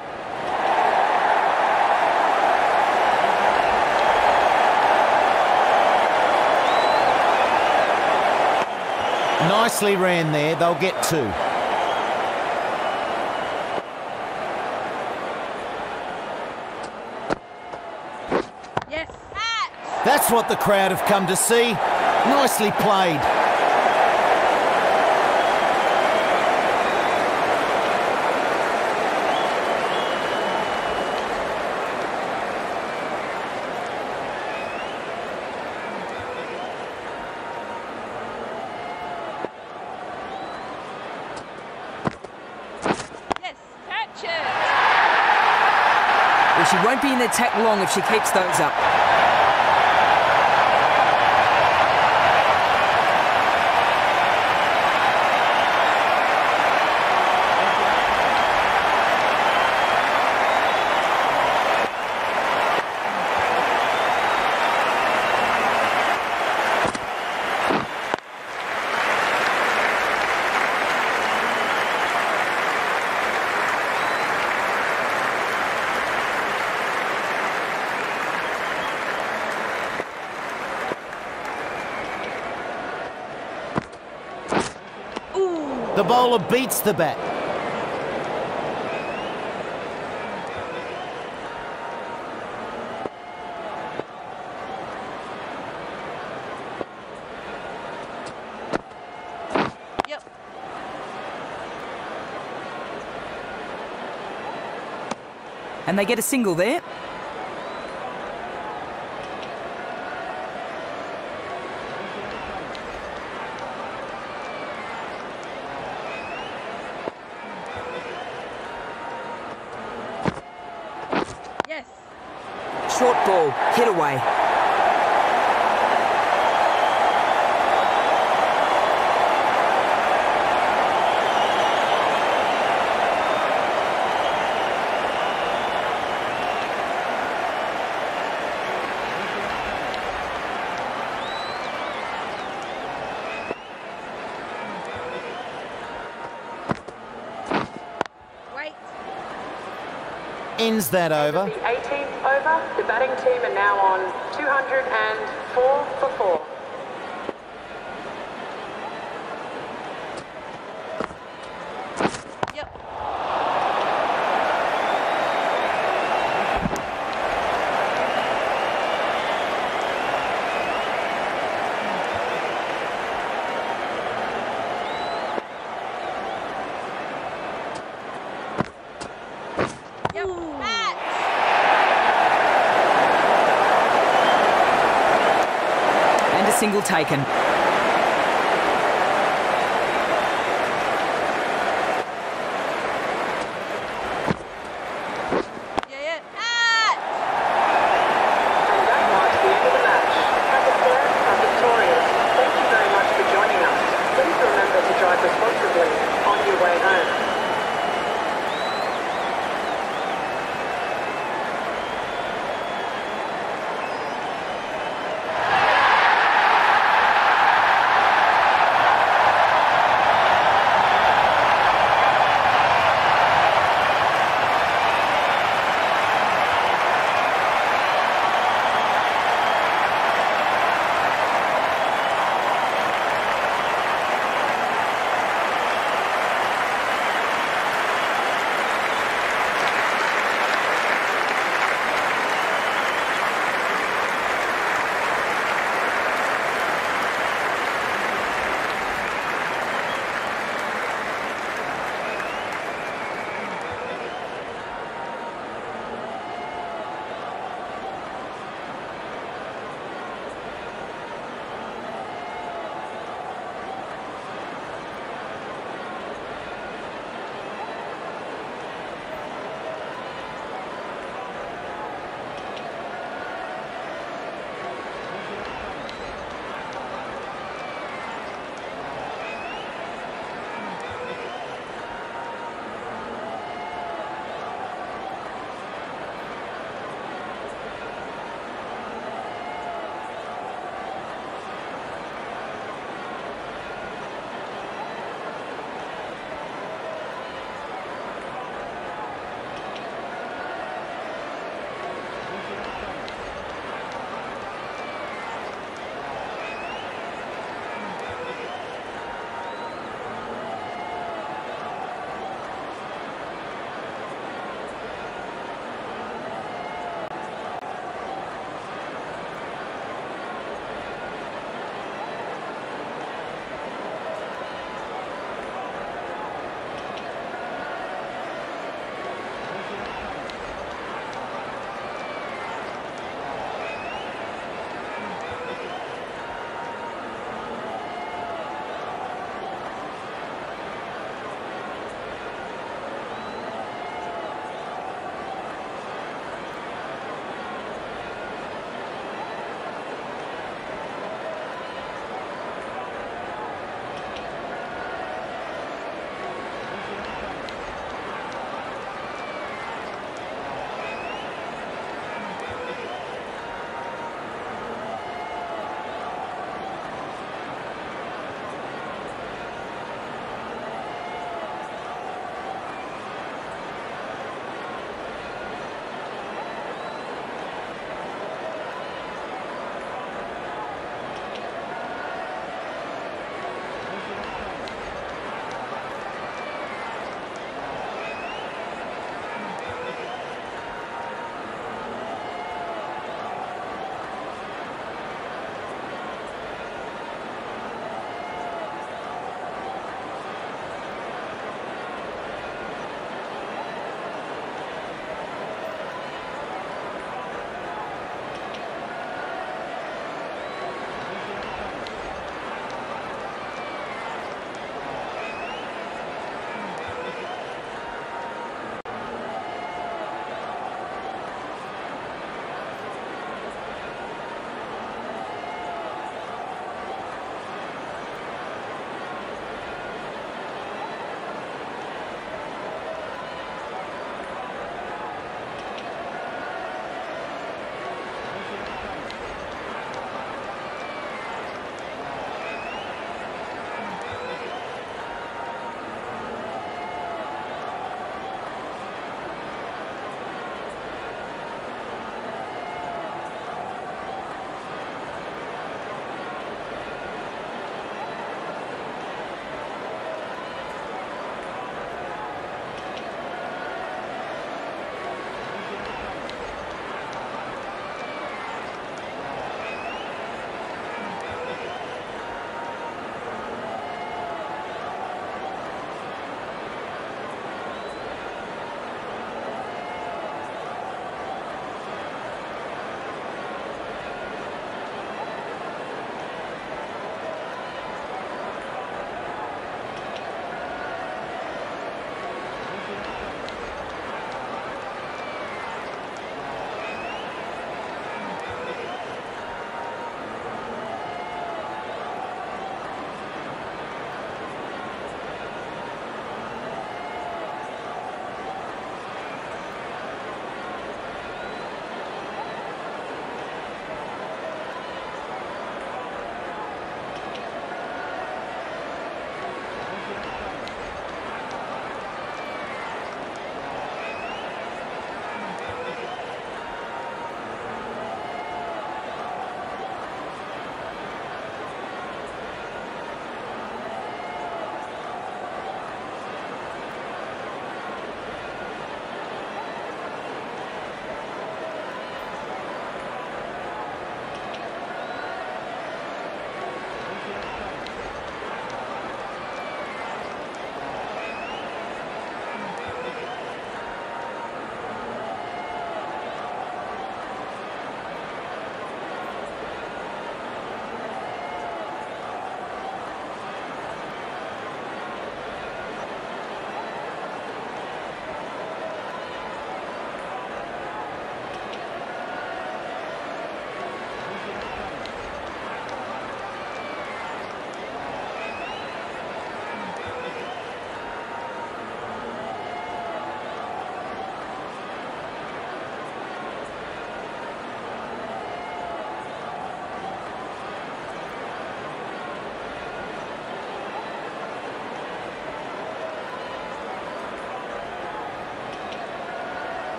Nicely ran there. They'll get 2. Yes. That's what the crowd have come to see. Nicely played. Yes. Catch it. Well, she won't be in the attack long if she keeps those up. The bowler beats the bat. Yep. And they get a single there. Yes. Short ball, hit away. Wait. Ends that over. The 18th over, the batting team are now on 204 for 4. Yep. Match. And a single taken.